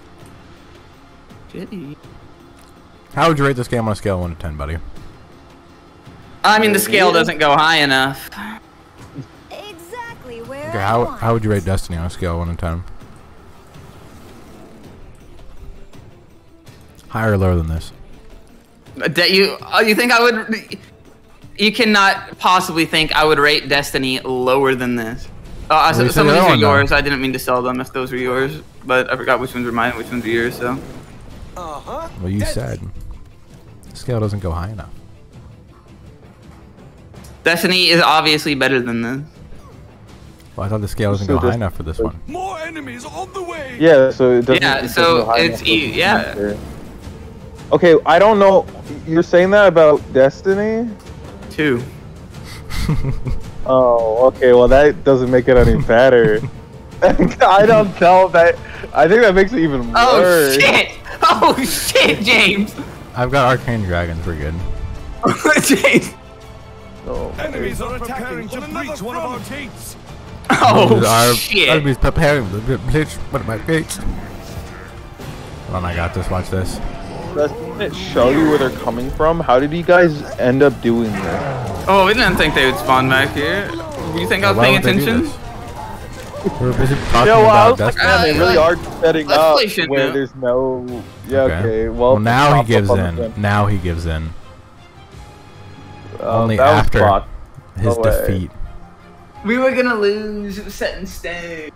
Shitty. How would you rate this game on a scale of one to ten, buddy? I mean, the scale doesn't go high enough. Exactly where Okay, I how want how would you it. rate Destiny on a scale of one to ten? Higher or lower than this? That you, oh, you think I would? You cannot possibly think I would rate Destiny lower than this. Oh, I, Well, you some said of the these other are one, though. yours. I didn't mean to sell them if those were yours, but I forgot which ones were mine, which ones were yours. So Uh-huh. Well, you said the scale doesn't go high enough. Destiny is obviously better than this. Well, I thought the scale doesn't So go high this- enough for this one. More enemies on the way. Yeah, so it doesn't. Yeah, it so doesn't go high it's enough e- for- yeah. Okay, I don't know. You're saying that about Destiny? Two. Oh, okay. Well, that doesn't make it any better. I don't know that. I think that makes it even Oh worse. shit! Oh shit, James! I've got Arcane Dragons. We're good. James! Oh, Enemies are preparing to breach one of our gates. Oh Our shit! enemies preparing to breach one of my gates. Hold on, I got this. Watch this. doesn't it show you where they're coming from? How did you guys end up doing this? Oh, we didn't think they would spawn back here. You think I was Why paying would they do attention? this? We were busy talking Yeah, well, I about was like, Destiny. man, they really are setting Let's up play shit, where man. there's no. Yeah, okay. Well, Well, now he pop gives up on in. the- Now he gives in. Uh, Only that was after fucked. his No way. defeat. We were gonna lose. It was set in stone.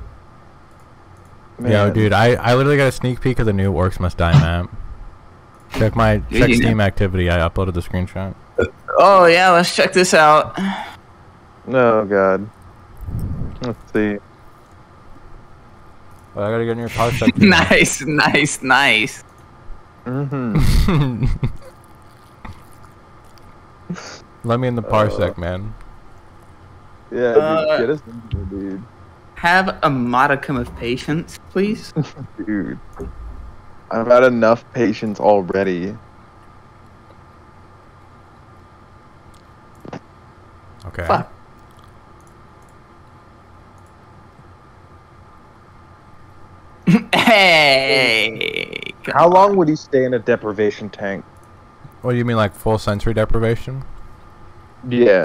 Yo, Man. dude, I, I literally got a sneak peek of the new Orcs Must Die map. Check my Yeah, check you Steam know. activity. I uploaded the screenshot. Oh yeah, let's check this out. Oh god. Let's see. Well, I gotta get in your parsec. Nice, nice, nice. Mm-hmm. Let me in the parsec, man. Yeah, Uh, dude, get us in here, dude. Have a modicum of patience, please. Dude. I've had enough patience already. Okay. Fuck. Hey. How long would you stay in a deprivation tank? What do you mean, like full sensory deprivation? Yeah.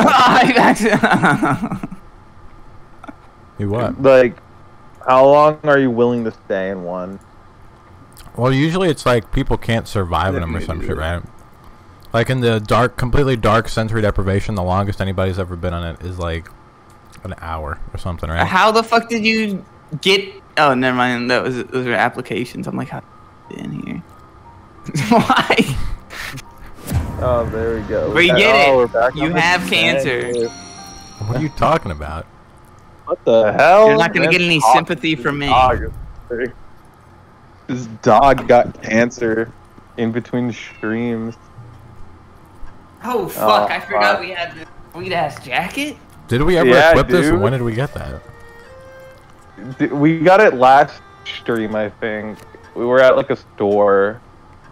You what? Like, how long are you willing to stay in one? Well, usually it's like people can't survive in them or some shit, right? Like in the dark, completely dark sensory deprivation, the longest anybody's ever been on it is like an hour or something, right? How the fuck did you get? Oh, never mind. That was those are applications. I'm like, how did you get in here? Why? Oh, there we go. We got- get oh, we're it. back You on the have cancer. negative. What are you talking about? What the hell? You're not gonna Man, get any dog- sympathy from me. dog is- This dog got cancer in between streams. Oh fuck! Oh, I forgot fuck. we had this sweet ass jacket. Did we ever Yeah, equip this? dude. When did we get that? D- We got it last stream, I think. We were at like a store.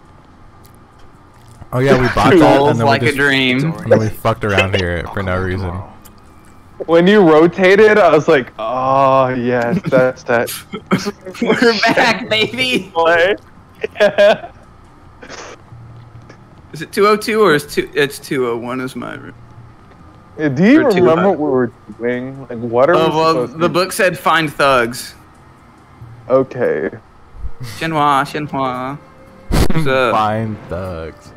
Oh yeah, we bought that Rolls and then like we a just dream. and then we fucked around here for no reason. When you rotated, I was like, oh yes, that's that. We're back, baby. Play. Yeah. Is it two oh two or is two? It's two oh one. Is my. Yeah, do you Or two remember hundred. what we were doing? Like, what are Oh we well, supposed the to book said find thugs. Okay. Shenhua, Shenhua. What's up? Fine thugs.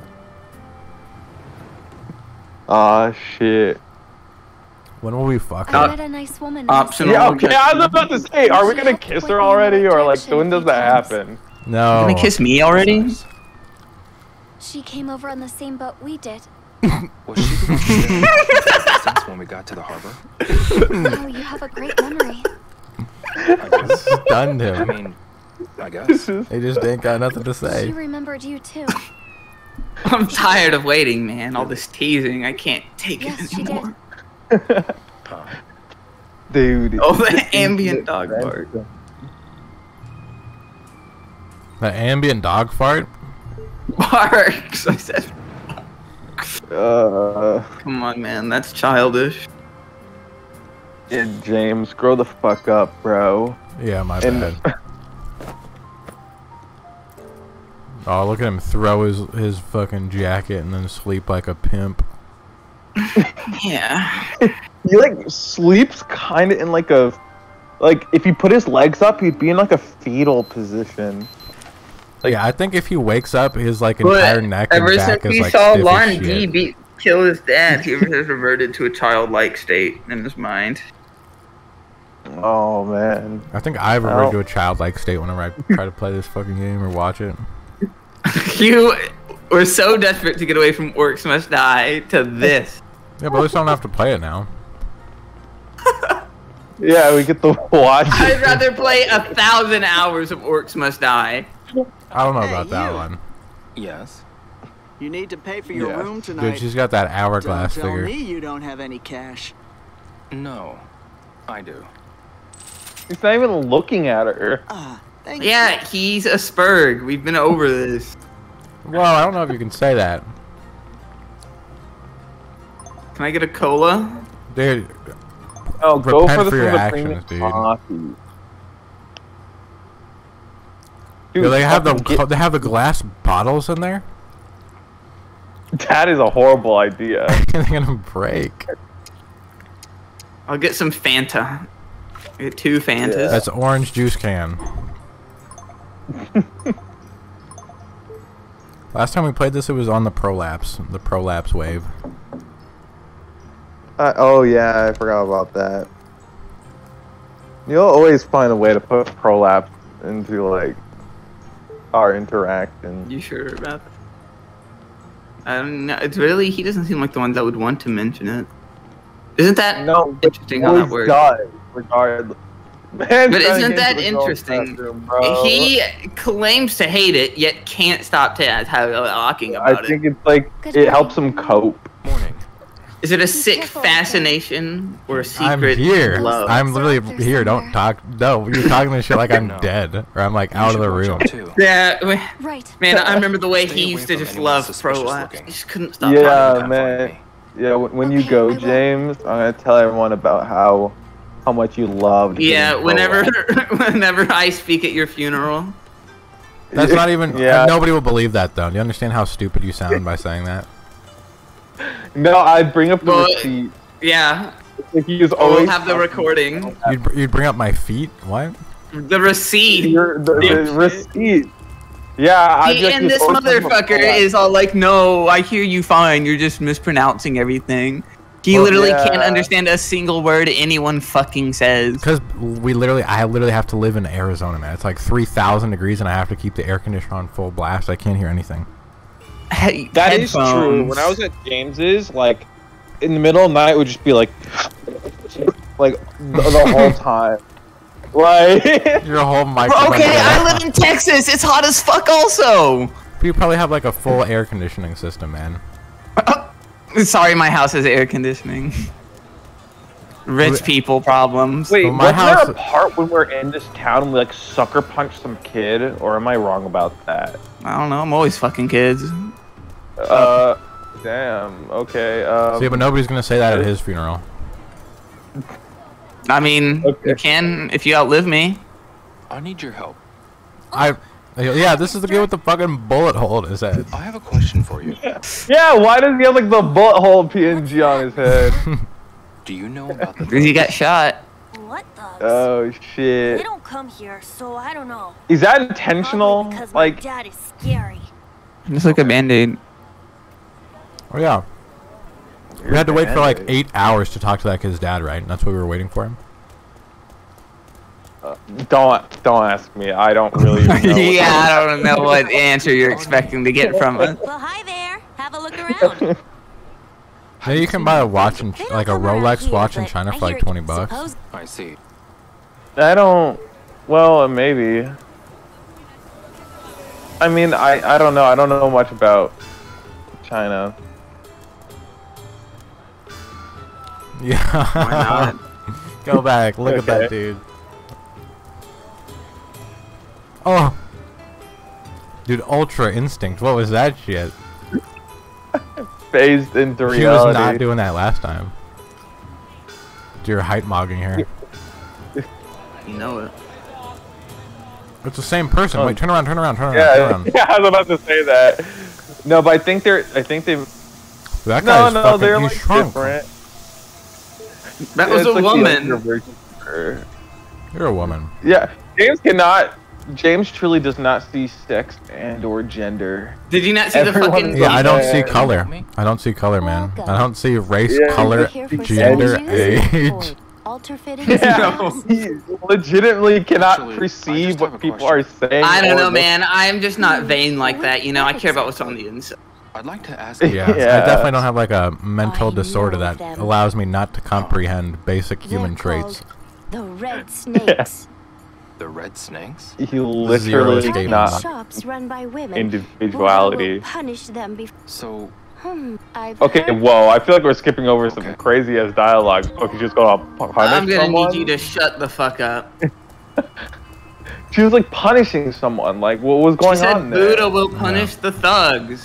Ah shit. When will we fuck Uh, her? I met a nice woman. optional. Yeah, okay. I was about to say, are we gonna kiss her already, or like, when does that happen? No. Gonna kiss me already? She came over on the same boat we did. Was she the one who said since when we got to the harbor? Oh, you have a great memory. I guess. Stunned I him. mean, I guess. He just ain't got nothing to She say. remembered you too. I'm tired of waiting, man. All this teasing, I can't take Yes, it she did. anymore. Huh. Dude. Oh, the ambient dog bark. The ambient dog fart? Barks. I said, Uh, come on, man. That's childish. yeah, James, grow the fuck up, bro. Yeah, my And- bad. Oh, look at him throw his his fucking jacket and then sleep like a pimp. Yeah. He like sleeps kind of in like a, like if he put his legs up, he'd be in like a fetal position. yeah, I think if he wakes up, his like But entire neck and ever back since is we like saw stiff as Lon shit. D beat kill his dad, he has reverted to a childlike state in his mind. Oh man. I think I Well- revert to a childlike state whenever I try to play this fucking game or watch it. You were so desperate to get away from Orcs Must Die to this. Yeah, but at least I don't have to play it now. Yeah, we get to watch. I'd rather play a thousand hours of Orcs Must Die. I don't know Hey, about that you. one. Yes. You need to pay for your Yeah. room tonight. Dude, she's got that hourglass Don't tell figure. me you don't have any cash. No. I do. He's not even looking at her. Ah, thank Yeah, you. he's a Spurg. We've been over this. Well, I don't know if you can say that. Can I get a cola? Dude, Oh, go Repent for the for your for the actions, premium dude. coffee. do they have the fucking get- they have the glass bottles in there? That is a horrible idea. They're gonna break. I'll get some Fanta. I get two Fantas. That's orange juice can. Last time we played this, it was on the Prolapse, the Prolapse wave. Uh, oh yeah, I forgot about that. You'll always find a way to put prolapse into like our interaction. You sure about that? I don't know. It's really, he doesn't seem like the one that would want to mention it. Isn't that No, interesting how that always works? does, regardless. Man, But trying to isn't get that into the girl's interesting? bedroom, bro. He claims to hate it, yet can't stop ta- talking I about think it. it's like Good it helps him morning. cope. Morning. Is it a Be sick careful, okay? fascination or a I'm secret here. love? I'm literally They're here. Don't somewhere. talk. No, you're talking this shit like I'm No. dead or I'm like You out of should the watch room. out, too. Yeah, we- Right. man, I remember the way Stay he away used to from just anyone love suspicious Prolapse. looking. He just couldn't stop Yeah, talking Come man. find me. Yeah, when, when you Okay, go, I will. James, I'm gonna tell everyone about how how much you loved. Yeah, getting whenever prolapse. whenever I speak at your funeral. That's not even. Yeah. Nobody will believe that though. Do you understand how stupid you sound by saying that? No, I bring up the Well, receipt. Yeah, Like, he is we'll always have the recording. You'd, br- you'd bring up my feet. What? The receipt. Your, the, the receipt. Yeah, I He, and this motherfucker is all like, no, I hear you fine. You're just mispronouncing everything. He Well, literally yeah. can't understand a single word anyone fucking says. Because we literally, I literally have to live in Arizona, man. It's like three thousand degrees, and I have to keep the air conditioner on full blast. I can't hear anything. he That is headphones. true. When I was at James's, like, in the middle of the night, it would just be like, like, the, the whole time. Like, Your whole mic. Bro, okay, I live in Texas. It's hot as fuck also. You probably have like a full air conditioning system, man. Sorry, my house has air conditioning. Rich people problems. wait, Well, my was house- there a part when we're in this town and we, like, sucker punch some kid? Or am I wrong about that? I don't know. I'm always fucking kids. Uh, damn, okay, um... See, but nobody's gonna say that at his funeral. I mean, Okay. you can if you outlive me. I need your help. I, yeah, this is the kid with the fucking bullet hole in his head. I have a question for you. Yeah, why does he have, like, the bullet hole P N G on his head? Do you know about the Because he got shot. What thugs? Oh, They shit. don't come here, so I don't know. Is that Probably intentional? because my Like, dad is scary. Just like a band-aid. Oh yeah. We had to wait for like eight hours to talk to that kid's dad, right? And that's why we were waiting for him. don't, don't ask me. I don't really even know. Yeah, I don't know what answer you're expecting to get from us. Well, hi there. Have a look around. Yeah, you can buy a watch in They don't like a come around Rolex here, watch in but China I for like hear twenty it's bucks. supposed- I see. I don't. Well, maybe. I mean, I I don't know. I don't know much about China. Yeah. Why not? Go back. Look at that Okay. dude. Oh. Dude, Ultra Instinct. What was that shit? Phased into reality. She was not doing that last time. You're height mogging her. You know it. It's the same person. Oh. Wait, turn around, turn around, turn around, turn Yeah, around. yeah, I was about to say that. No, but I think they're. I think they. That No, guy's no, fucking, they're he like shrunk. different. That Yeah, was it's a like the woman. younger version of her. You're a woman. Yeah, James cannot. James truly does not see sex and or gender. Did you not see Everyone the fucking? is Yeah, I don't Yeah. see color. I don't see color, man. I don't see race, Yeah. color, Here for gender, sandwiches? age. Or altar fittings? Yeah, he legitimately cannot Actually, I perceive just have what a people question. are saying. I don't or know, look- man. I'm just not vain like that. You know, I care about what's on the inside. I'd like to ask Yeah, you. I definitely don't have like a mental I disorder know that them. allows me not to comprehend basic human They're traits. called The red snakes. The red snakes? He Zero literally escape does mode. not Shops run by women. individuality. Who will punish them before. So, Hmm. I've Okay, heard whoa, I feel like we're skipping over some Okay. crazy ass dialogue. Okay, she's gonna punish I'm gonna someone. need you to shut the fuck up. She was like punishing someone. Like, what was She going said on there? Buddha will punish the thugs.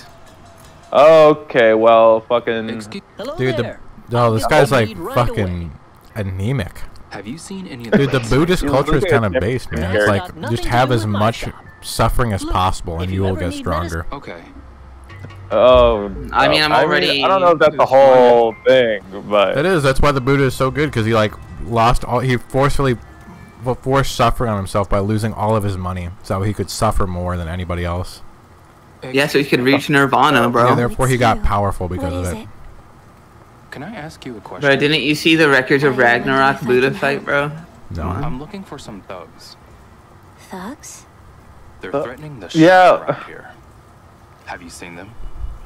Okay, well, fucking. excuse, Dude, the oh, this guy's like fucking anemic. have you seen any of the Dude, the red Buddhist You culture is look at kind of different based, man. characters. It's Got like nothing just to have do as with my much shop. suffering as Look, possible, and if you you will ever get need stronger. Okay. Oh. I mean, I'm I already- I don't know if that's the whole thing, but. That is. That's why the Buddha is so good, because he like lost all. He forcefully, well, forced suffering on himself by losing all of his money, so he could suffer more than anybody else. Yeah, so you could reach nirvana, bro. Yeah, therefore he It's got you. powerful because What of is it. it? Can I ask you a question? Bro, didn't you see the records of I wonder Ragnarok if I Buddha can fight, help. bro? No. I'm looking for some thugs. Thugs? They're Uh, threatening the yeah. shop around here. Have you seen them?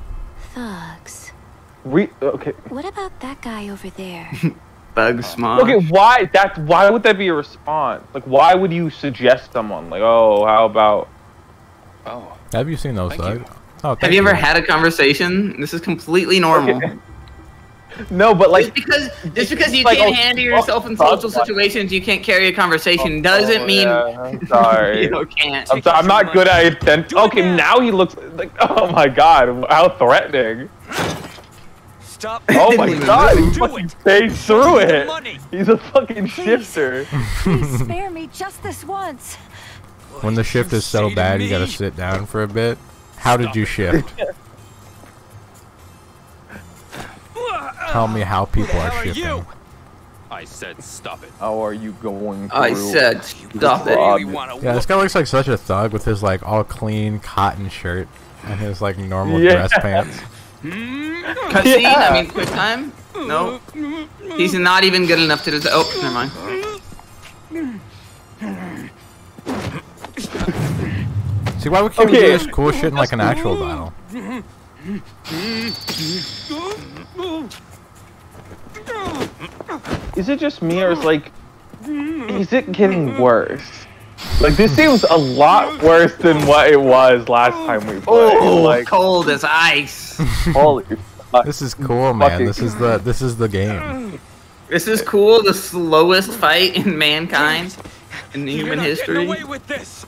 Thugs. We okay. What about that guy over there? Thug smog. Okay, why? That's why would that be a response? Like, why would you suggest someone like, oh, how about? Oh, Have you seen those Thank thugs? you. Oh, Have thank you ever had a conversation? This is completely normal. Okay. No, but like. Just because just because you like, can't oh, handle fuck, yourself in fuck, social fuck. situations, you can't carry a conversation doesn't Oh, mean yeah, I'm sorry. you can't. I'm sorry. I'm not good at ident- Okay, now he looks like. Oh my god, how threatening! Stop. Oh my god, he Do fucking it. phased through it. Money. He's a fucking Please. shifter. Please spare me just this once. When the shift is so Say to bad, you gotta me. sit down for a bit. How did you shift? Tell me how people How are are shifting. you? I said stop it. How are you going through? I said stop it. Rob. Really wanna Yeah, this guy looks like such a thug with his like all clean cotton shirt and his like normal Yeah. dress pants. Cutscene? Yeah. I mean, quick time? No. He's not even good enough to just. Oh, never mind. See, why would you do Okay. this cool shit in like an actual battle? Is it just me, or is like, is it getting worse? Like, this seems a lot worse than what it was last time we played. Oh, like, cold as ice. holy fuck. This is cool, man. Fucking- This is the this is the game. This is cool. The slowest fight in mankind in human history. Away with this.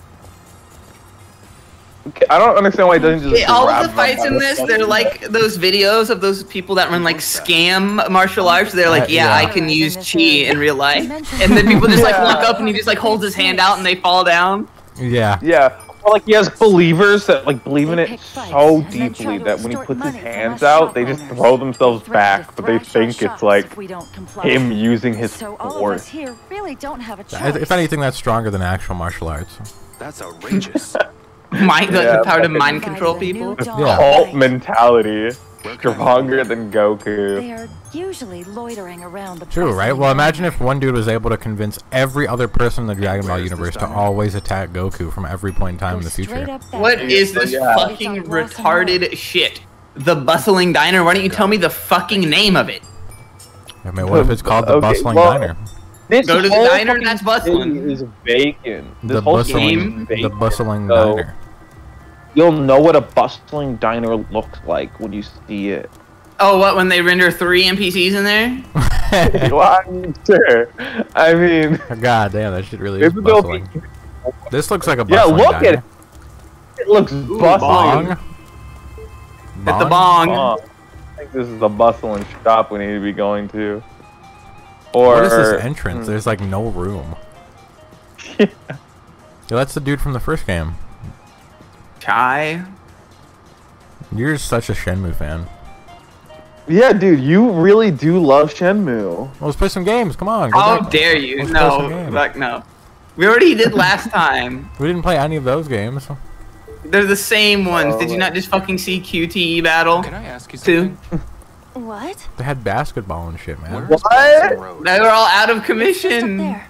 I don't understand why it doesn't just. Yeah, all of the grab fights them in by this, the they're fucking- like those videos of those people that run like scam martial arts. They're like, Uh, yeah, yeah. I can use chi in real life. And then people just like Yeah. look up and he just like holds his hand out and they fall down. Yeah. Yeah, or like he has believers that like believe in it so deeply that when he puts his hands out, they just throw themselves back, but they think it's like him using his So all of us force. here really don't have a If choice. if anything, that's stronger than actual martial arts. That's outrageous. Mind the, Yeah, the power to fucking- mind control people. Yeah. Cult mentality, stronger than Goku. They are usually loitering around the True, place right? they Well, know. imagine if one dude was able to convince every other person in the Dragon Ball universe to always attack Goku from every point in time in the Straight future. up that What way. is this Yeah. fucking retarded shit? The Bustling Diner? Why don't you tell me the fucking name of it? I mean, what if it's called the Okay, Bustling well, Diner? This Go to the whole diner, fucking that's bustling. city is vacant. This The whole bustling, game is the vacant. bustling So, diner. You'll know what a bustling diner looks like when you see it. Oh, what, when they render three N P Cs in there? Well, I mean, sure. I mean, God damn, that shit really is maybe they'll be. bustling. This looks like a Yeah, bustling look diner. at it. It looks Ooh, bustling. Bong? At the bong. Oh, I think this is the bustling shop we need to be going to. Or What is this entrance? There's like no room. Yeah. Yo, that's the dude from the first game. Chai? You're such a Shenmue fan. Yeah, dude, you really do love Shenmue. Well, let's play some games. Come on. Go How back. dare you? Let's play some No, games. fuck no. We already did last time. We didn't play any of those games. They're the same ones. Did you Oh. not just fucking see Q T E battle? Can I ask you Two. something? What? They had basketball and shit, man. Where's Blossom Road? They were all out of Just up commission. there.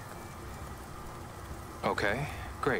Okay, great.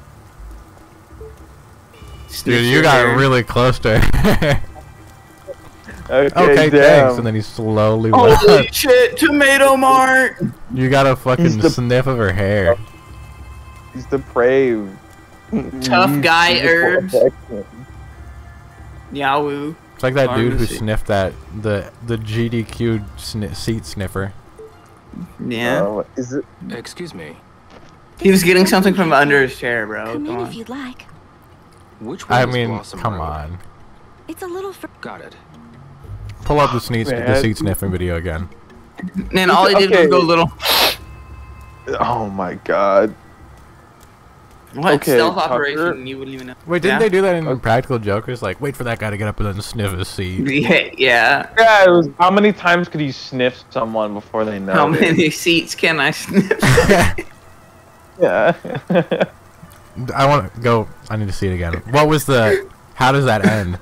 Dude, you got really close to her. Okay, Okay, damn. thanks. And then he slowly went Holy up. shit, Tomato Mart! You got a fucking He's the- sniff of her hair. He's depraved. Tough He's guy physical herbs. affection. Yahoo. It's like that dude who Pharmacy. sniffed that the the G D Q sni seat sniffer. Yeah. Uh, is it? Excuse me. He was getting something from under his chair, bro. Come Come in if on. you'd like. Which one I is mean, Blossom come Road? on. It's a little fur- Got it. Pull up the sneak the Man. seat sniffing video again. And all he did was Okay. go little. Oh my god. What Okay, stealth Tucker. operation? You wouldn't even know. Wait, didn't Yeah? they do that in Okay. Practical Jokers? Like, wait for that guy to get up and then sniff his seat. Yeah, yeah. Yeah, it was. How many times could you sniff someone before they know? How it? many seats can I sniff? Yeah. I want to go. I need to see it again. What was the? How does that end?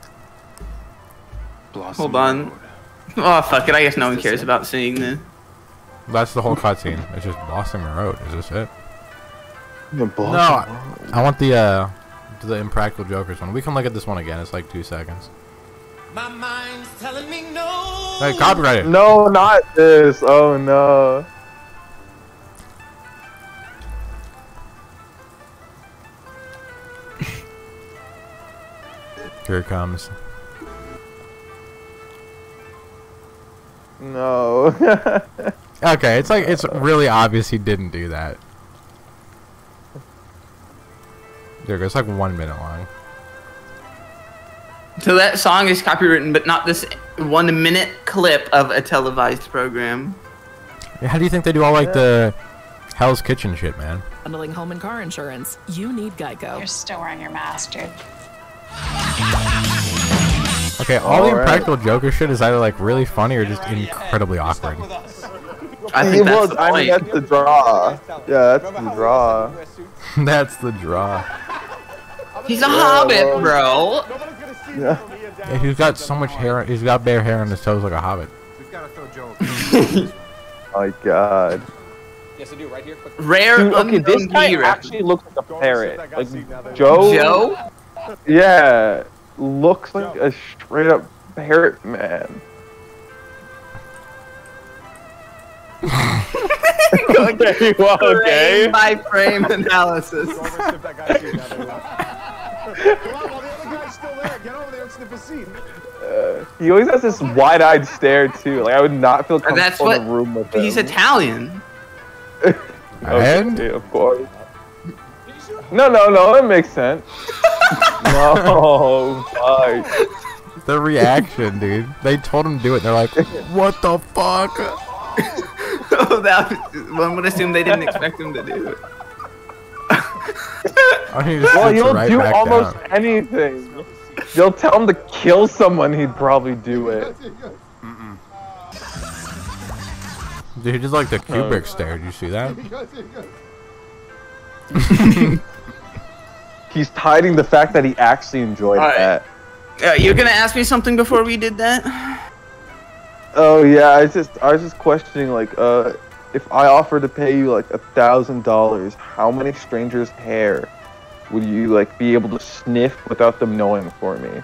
Blossom Hold on. Road. Oh fuck it! I guess no one cares about seeing this. That's the whole cutscene. It's just Blossom Road. Is this it? No, No, I, I want the uh, the Impractical Jokers one. We can look at this one again. It's like two seconds. My mind's telling me no. Hey, copyright it. No, not this. Oh no. Here it comes. No. Okay, it's like it's really obvious he didn't do that. There it goes. It's like one minute long. So that song is copywritten, but not this one-minute clip of a televised program. Yeah, how do you think they do all like the Hell's Kitchen shit, man? Bundling home and car insurance, you need Geico. You're still wearing your mask, dude. Okay, all the Alright. Impractical Joker shit is either like really funny or just incredibly awkward. I think that's the I mean, point. that's the draw. Yeah, that's the draw. That's the draw. He's a hobbit, bro. Yeah. Yeah, he's got so much hair. He's got bare hair on his toes like a hobbit. My god. Yes, I do. Right here. Quick. Rare Dude, okay, this unknown guy P reference. actually looks like a parrot. Like Joe. Joe? Yeah. looks like a straight up parrot man. Okay, well, okay. Frame by frame analysis. Uh, he always has this wide-eyed stare too. Like I would not feel comfortable That's what in a room with him. he's Italian. And? Okay, of course. No, no, no. That makes sense. No, fuck. The reaction, dude. They told him to do it. They're like, "What the fuck?" Oh, that one would assume they didn't expect him to do it. I mean, he just Well, sits he'll right do back almost down. anything. They'll tell him to kill someone, he'd probably do it. Dude, he did like the Kubrick stare. Did you see that? He's hiding the fact that he actually enjoyed All right. that. Uh, you're gonna ask me something before we did that? Oh yeah, I just I was just questioning like uh if I offer to pay you like a thousand dollars, how many strangers' hair would you like be able to sniff without them knowing for me?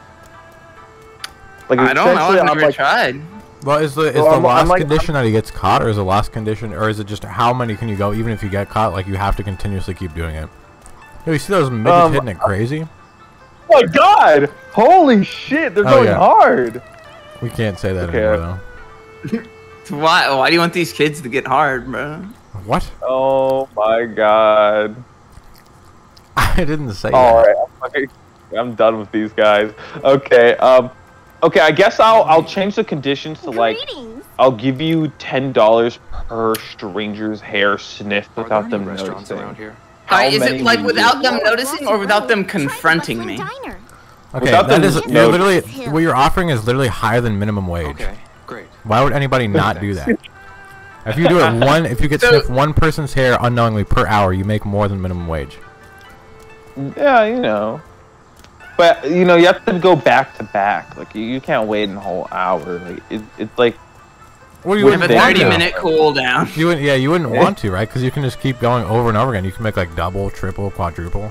Like I don't know. essentially, I've I'm never like, tried. Well, is the is Well, the I'm- I'm last like- condition that he gets caught, or is the last condition, or is it just how many can you go even if you get caught? Like you have to continuously keep doing it. Yo, you see those midgets Um, hitting it crazy? oh my god! Holy shit, they're Oh, going yeah. hard! We can't say that Okay. anymore though. Why? Why do you want these kids to get hard, bro? What? Oh my god. I didn't say Alright, I'm, I'm done with these guys. Okay, um okay, I guess I'll I'll change the conditions to like I'll give you ten dollars per stranger's hair sniffed without them restaurants noticing. around here? How Alright, is many it like would you without them want? noticing or without them confronting me? that. Okay, Without that them is noticing. you're literally what you're offering is literally higher than minimum wage. Okay, great. Why would anybody not do that? If you do it one, if you get So- sniff one person's hair unknowingly per hour, you make more than minimum wage. Yeah, you know. But you know, you have to go back to back. Like you, you can't wait a whole hour. Like it, it's like Well, you With Have a wouldn't want thirty to. minute cooldown. You wouldn't, yeah, you wouldn't want to, right? Because you can just keep going over and over again. You can make like double, triple, quadruple.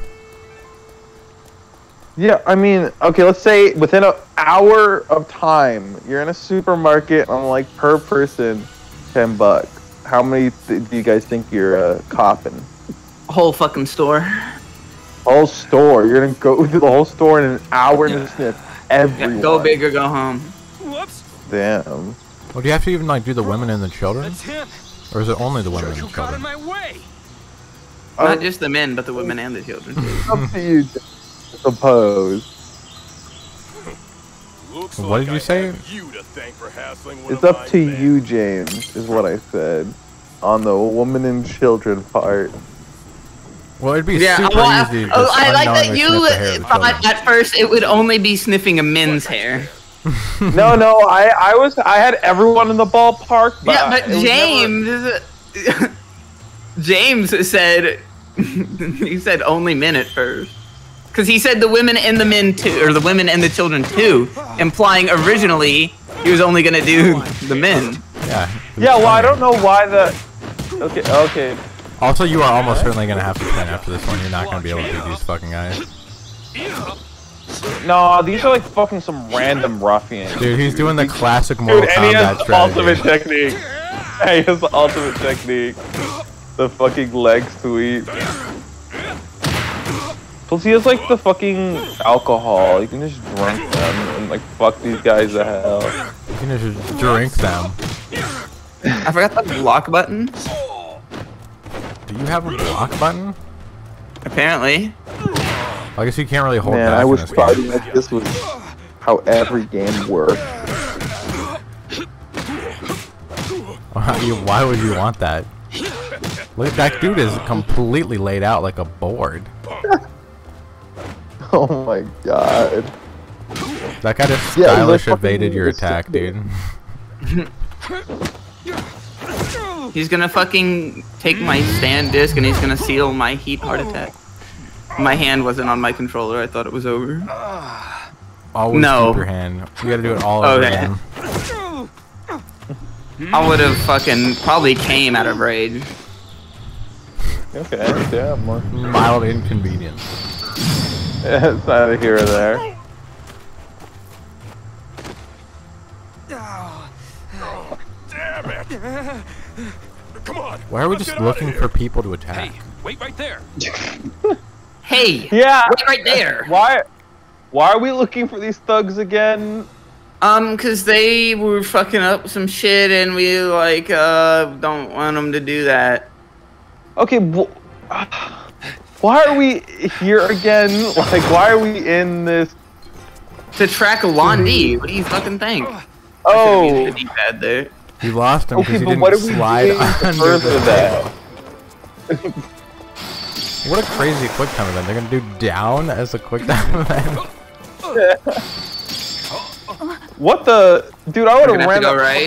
yeah. I mean, okay. Let's say within an hour of time, you're in a supermarket on like per person, ten bucks. How many th- do you guys think you're uh, copping? Whole fucking store. Whole store. You're gonna go through the whole store in an hour and sniff everyone. Yeah, go big or go home. Whoops! Damn. Well, do you have to even like do the women and the children, That's him. or is it only the women and Who the got in children? my way? Not just the men, but the women and the children. Up to you, I suppose. Looks What like did you I say? have you to thank for hassling one It's of up my to men. you, James, is what I said. On the woman and children part. Well, it'd be Yeah, super well, I, easy to oh, just I like that unknowingly you sniff the hair of the thought children. at first it would only be sniffing a men's hair. No, no, I, I was, I had everyone in the ballpark. But Yeah, but it was never- James, James said he said only men at first, because he said the women and the men too, or the women and the children too, implying originally he was only gonna do the men. Yeah. Yeah, well, I don't know why the. Okay, okay. Also, you are almost certainly gonna have to train after this one. You're not gonna be able to do these fucking guys. No, these are like fucking some random ruffians. Dude, he's doing the classic Mortal Dude, and he has Kombat the ultimate strategy. technique. He has the ultimate technique. The fucking leg sweep. Plus, he has like the fucking alcohol. You can just drink them and like fuck these guys to hell. You can just drink them. I forgot the block button. Do you have a block button? Apparently. I guess you can't really hold Man, back I in wish this game. fighting like this was how every game worked. Why, you, why would you want that? Look, that dude is completely laid out like a board. Oh my god. That guy just Yeah, stylish look, evaded your fucking- attack, dude. He's gonna fucking take my stand disc and he's gonna seal my heat heart attack. My hand wasn't on my controller. I thought it was over. Always No. keep your hand. You gotta do it all over Okay. again. I would have fucking probably came out of rage. Okay, yeah, more. Mild inconvenience. Yeah, it's neither here or there. Damn it! Come on. Why are we let's just get outta looking here. for people to attack? Hey, wait right there. Hey. Yeah. Wait right there. Why? Why are we looking for these thugs again? Um, cause they were fucking up some shit, and we like uh don't want them to do that. Okay. Wh why are we here again? Like, why are we in this? To track Londi. What do you fucking think? Oh. The D-pad there. You lost him because Okay, he but didn't what are we slide doing to under further the that? What a crazy quick time event. They're gonna do down as a quick time event. What the? Dude, I would We're have gonna have ran to go that right.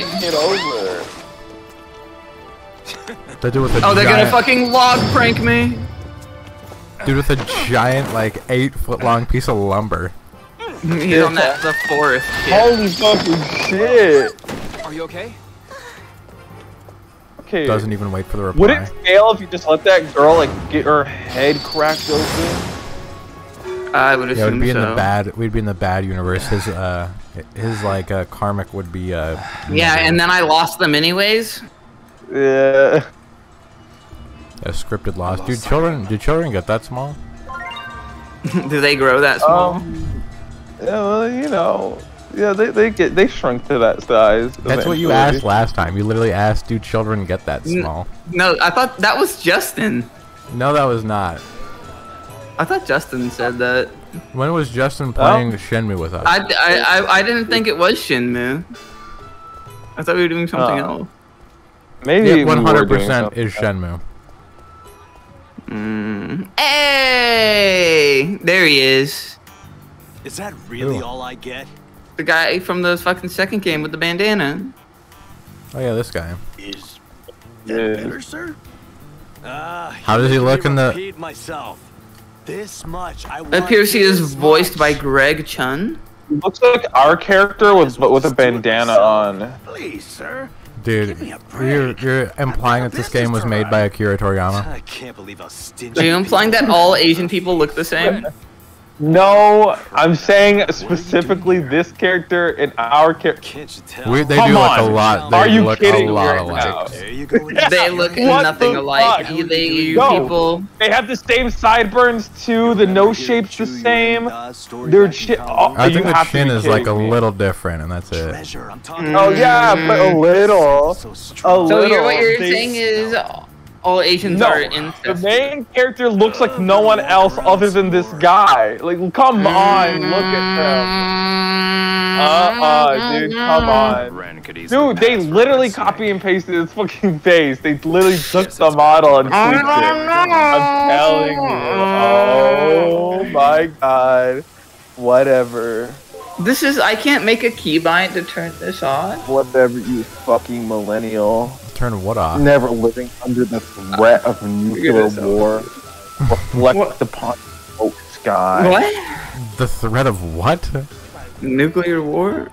fucking kid over. They do with a Oh, they're giant, gonna fucking log prank me. dude with a giant, like eight foot long piece of lumber. He's on that the forest. Kid. Holy fucking shit! Are you okay? Okay. Doesn't even wait for the reply. Would it fail if you just let that girl like get her head cracked open? I would Yeah, assume we'd be in so. the bad. We'd be in the bad universe. His uh, his like uh, karmic would be uh. Yeah, and then I lost them anyways. Yeah. A scripted loss, dude. Children, do children get that small? Do they grow that small? Um, yeah, well, you know, yeah, they they get they shrunk to that size. That's what you eventually. asked last time. You literally asked, "Do children get that small?" No, I thought that was Justin. No, that was not. I thought Justin said that. When was Justin playing Shenmue with us? I, I, I, I didn't think it was Shinmu. I thought we were doing something Uh, else. Maybe Yeah, we one were hundred doing percent something is Shenmue. Mm. Hey, there he is. Is that really Ooh. all I get? The guy from the fucking second game with the bandana. Oh yeah, this guy. Is that that better, sir? Uh, How does he look in the? repeat myself. This much I It want appears he is this voiced by much. Greg Chun. It looks like our character with but with a bandana on. Please, sir. Dude, you're you're implying that this game was made by Akira Toriyama. I can't believe how stingy. Are you implying that all Asian people look the same? No, I'm saying specifically this character and our character. Can't you tell? We, they Come do look a on. lot. They Are you look kidding a me lot right alike. now? There you go. They look What nothing the alike. fuck? You, they, you No. people. They have the same sideburns too. The nose shape's the same. Their chin. Oh, I you think the have to chin be is like a kidding me. little different, and that's it. Treasure, I'm talking Oh yeah, but a little. So A strong. So little. you're, what you're They- saying is all Asians No, are the incest. main character looks like no one else other than this guy. Like, come on, look at him. Uh-uh, dude, come on. Ren could easily Dude, they pass for literally Red's sake. copy and pasted his fucking face. They literally took the model and tweaked it. I'm telling you. Oh my god. Whatever. This is. I can't make a keybind to turn this on. Whatever, you fucking millennial. Turn what off? Never living under the threat of nuclear war. Reflect upon the oak sky. What? The threat of what? Nuclear war?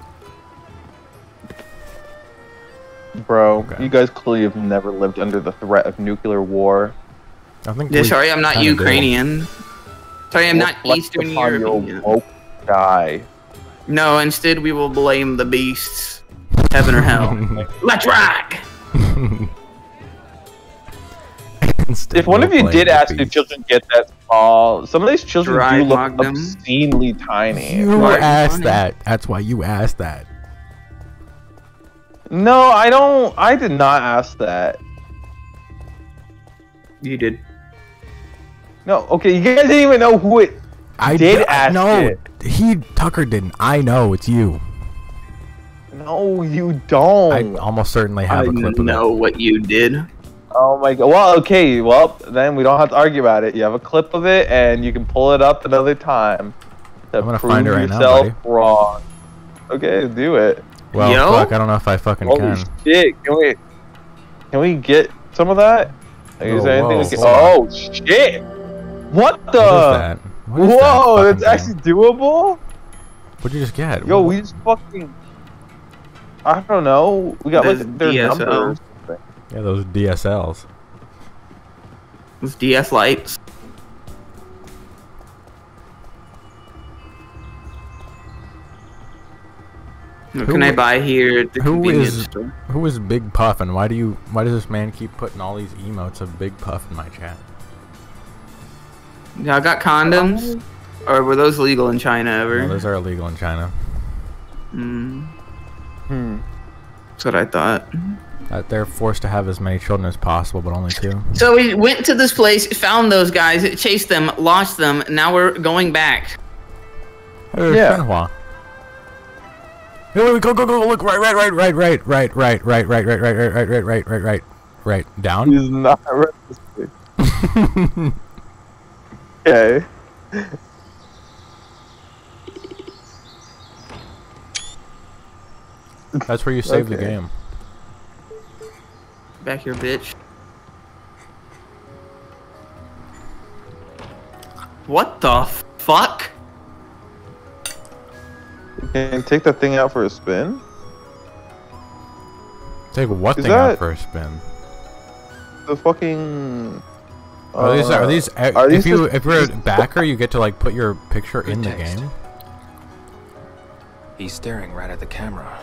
Bro, Okay. you guys clearly have never lived under the threat of nuclear war. I think. Yeah, we sorry, I'm not kinda do. Ukrainian. Sorry, I'm not Reflect Eastern upon your European. woke sky. No, instead we will blame the beasts. Heaven or hell. Let's rock! Instead, If one we'll of you play did the ask if beast. children get that small, some of these children Dry do look mog them. obscenely tiny. You Right. asked Funny. that. That's why you asked that. No, I don't. I did not ask that. You did. No, okay, you guys didn't even know who it I did d- ask No, it. he Tucker didn't. I know it's you. No, you don't. I almost certainly have I a clip of know what you did. Oh my god. Well, okay. Well, then we don't have to argue about it. You have a clip of it, and you can pull it up another time to I'm gonna prove find it right now, yourself buddy. wrong. Okay, do it. it. Well, Yo? fuck, I don't know if I fucking Holy can. shit! Can we? Can we get some of that? Like, is Whoa, there anything whoa, we can? whoa. Oh shit! What the? What is that? What is that Whoa! fucking That's thing? actually doable. What'd you just get? Yo, What- we just fucking. I don't know. We got Those like their D S L. numbers. Yeah, those D S Ls. Those D S lights. What can I buy here at the Who convenience is store? who is Big Puff, and why do you why does this man keep putting all these emotes of Big Puff in my chat? Yeah, I got condoms. Or were those legal in China ever? No, those are illegal in China. Mm. Hmm. That's what I thought. Uh, they're forced to have as many children as possible, but only two. So we went to this place, found those guys, chased them, lost them. Now we're going back. Hey, Yeah. Shenhua. Hey, wait, go, go, go, look, right, right, right, right, right, right, right, right, right, right, right, right, right, right, right, right, right, right, down. He's not realistic. Okay. That's where you save the Okay. game. Back here, bitch. What the fuck? Can you take the thing out for a spin? Take what Is thing out that- for a spin? The fucking. Are these are uh, these uh, are if these you just- if you're a backer, you get to like put your picture in the text. game. He's staring right at the camera.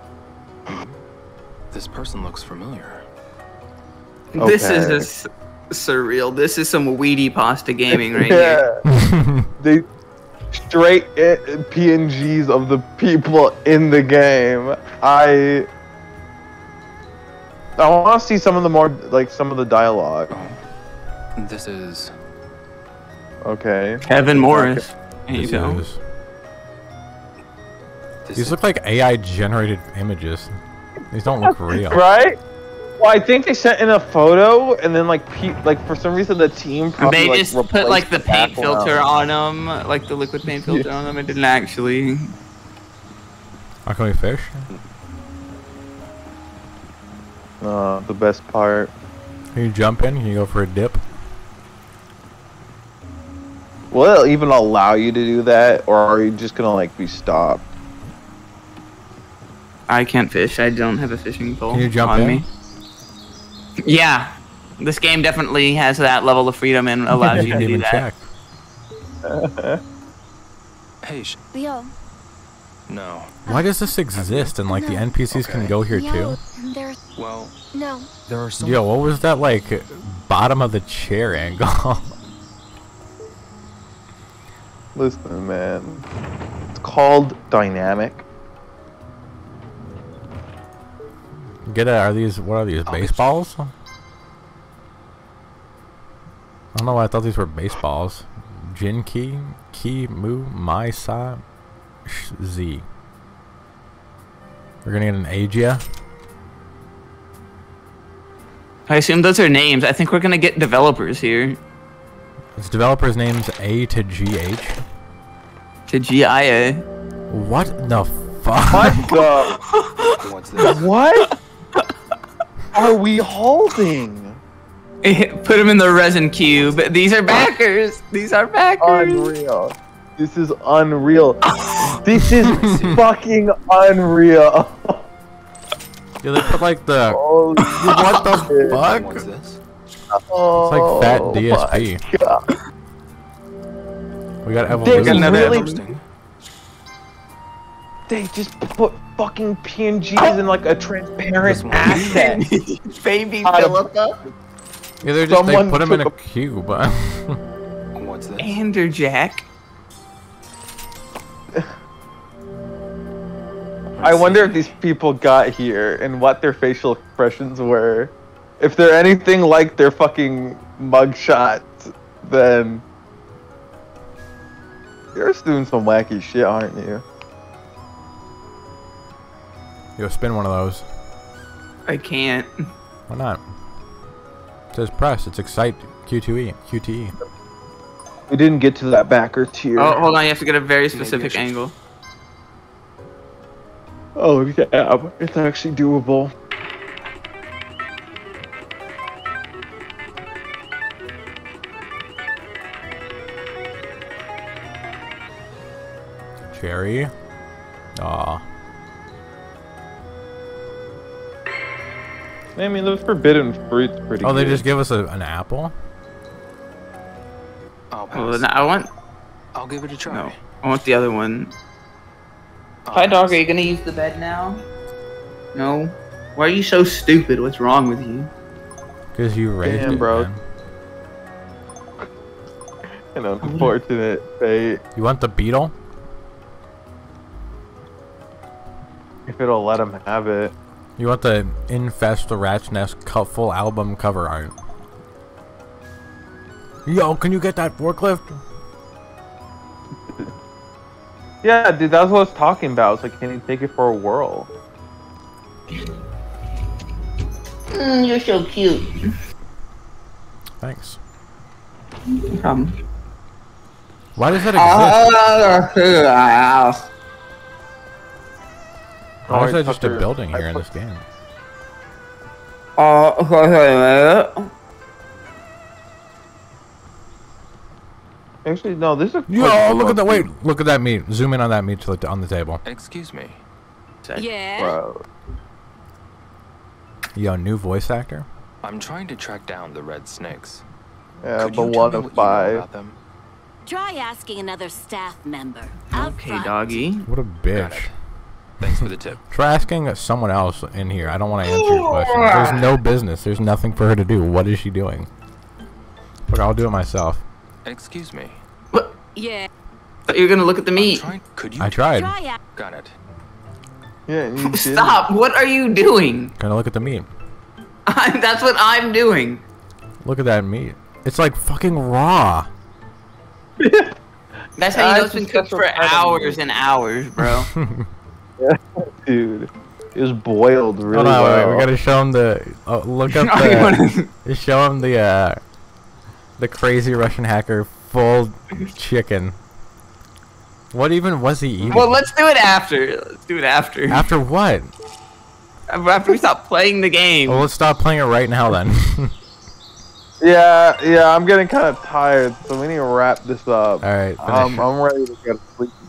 This person looks familiar. This is Okay. just surreal. This is some weedy pasta gaming right yeah. here. They straight i- P N Gs of the people in the game. I I want to see some of the more like some of the dialogue. Oh, this is. Okay. Kevin Morris. There you This go. is- This These is look like A I generated images. These don't look real. Right? Well, I think they sent in a photo, and then like pe like for some reason the team probably They like, just put replaced like the paint background. filter on them, like the liquid paint filter on them. It didn't actually. How can we fish? Uh, the best part. Can you jump in? Can you go for a dip? Will it even allow you to do that, or are you just gonna like be stopped? I can't fish. I don't have a fishing pole Can you jump on in? me. Yeah, this game definitely has that level of freedom and allows you to Didn't do even that. check. Hey, sh Leo. no. Why does this exist? And like the N P Cs can go here too? There's Well, no. there are some. Yo, what was that like bottom of the chair angle? Listen, man. It's called dynamic. Get it? Are these what are these baseballs? I don't know why I thought these were baseballs. Jin Ki, Ki Mu, Mai Sa, Sh- Z. We're gonna get an Agia. I assume those are names. I think we're gonna get developers here. Its developer's name's A to G H. To G I A. What the fuck? What the? What's this? What are we holding? Put them in the resin cube. These are backers. These are backers. Unreal. This is unreal. This is fucking unreal. Yeah, they put like the Holy what the shit. fuck? What's this? Oh, It's like fat D S P. my God. We got They evolution. another really, evolution. they just put fucking P N Gs in like a transparent asset. Baby Out of- Philippa. Yeah, they're just they Someone put them in a took cube. What's this? Andrew Jack. I wonder if these people got here and what their facial expressions were. If they're anything like their fucking mugshots, then you're just doing some wacky shit, aren't you? Yo, spin one of those. I can't. Why not? It says press. It's excite Q two E. Q T E. We didn't get to that backer tier. Oh, hold on. You have to get a very specific angle. Oh, yeah, it's actually doable. Cherry. Aw. I mean, the forbidden fruit's pretty Oh, they good. just give us a, an apple? I'll Oh, pass. no, I want. I'll give it a try. No, I want the other one. Hi, dog. Are you gonna use the bed now? No. Why are you so stupid? What's wrong with you? Because you raised Damn, it, bro. man. An unfortunate fate. You want the beetle? If it'll let him have it. You want the Infest the Rat's Nest cut full album cover art? Yo, can you get that forklift? Yeah, dude, that's what I was talking about. It's like, can you take it for a whirl? Mm, you're so cute. Thanks. No problem. Why does that exist? Why is that just a building here in this game? Actually, no, this is. Yo, look at that! Wait, look at that meat. Zoom in on that meat to the, on the table. Excuse me. Yeah. Bro. Yo, new voice actor. I'm trying to track down the red snakes. Yeah, Could the you tell one me of what you know five. about them? Try asking another staff member. Okay, doggy. What a bitch. Thanks for the tip. Try asking someone else in here. I don't want to answer your question. There's no business. There's nothing for her to do. What is she doing? Look, I'll do it myself. Excuse me. What? Yeah. Thought you were gonna look at the meat. Trying, could you? I tried. Try Got it. Yeah, you did. Stop! What are you doing? Gonna look at the meat. That's what I'm doing. Look at that meat. It's like fucking raw. That's how you know it's been cooked for hours and hours, bro. Yeah, dude. It was boiled really Hold on, well. wait, we gotta show him the. Oh, look up Oh, you the. Just show him the. Uh, the crazy Russian hacker full chicken. What even was he eating? Well, let's do it after. Let's do it after. After what? After we stop playing the game. Well, let's stop playing it right now then. Yeah, yeah, I'm getting kind of tired, so we need to wrap this up. All right, finish. Um, I'm ready to go to sleep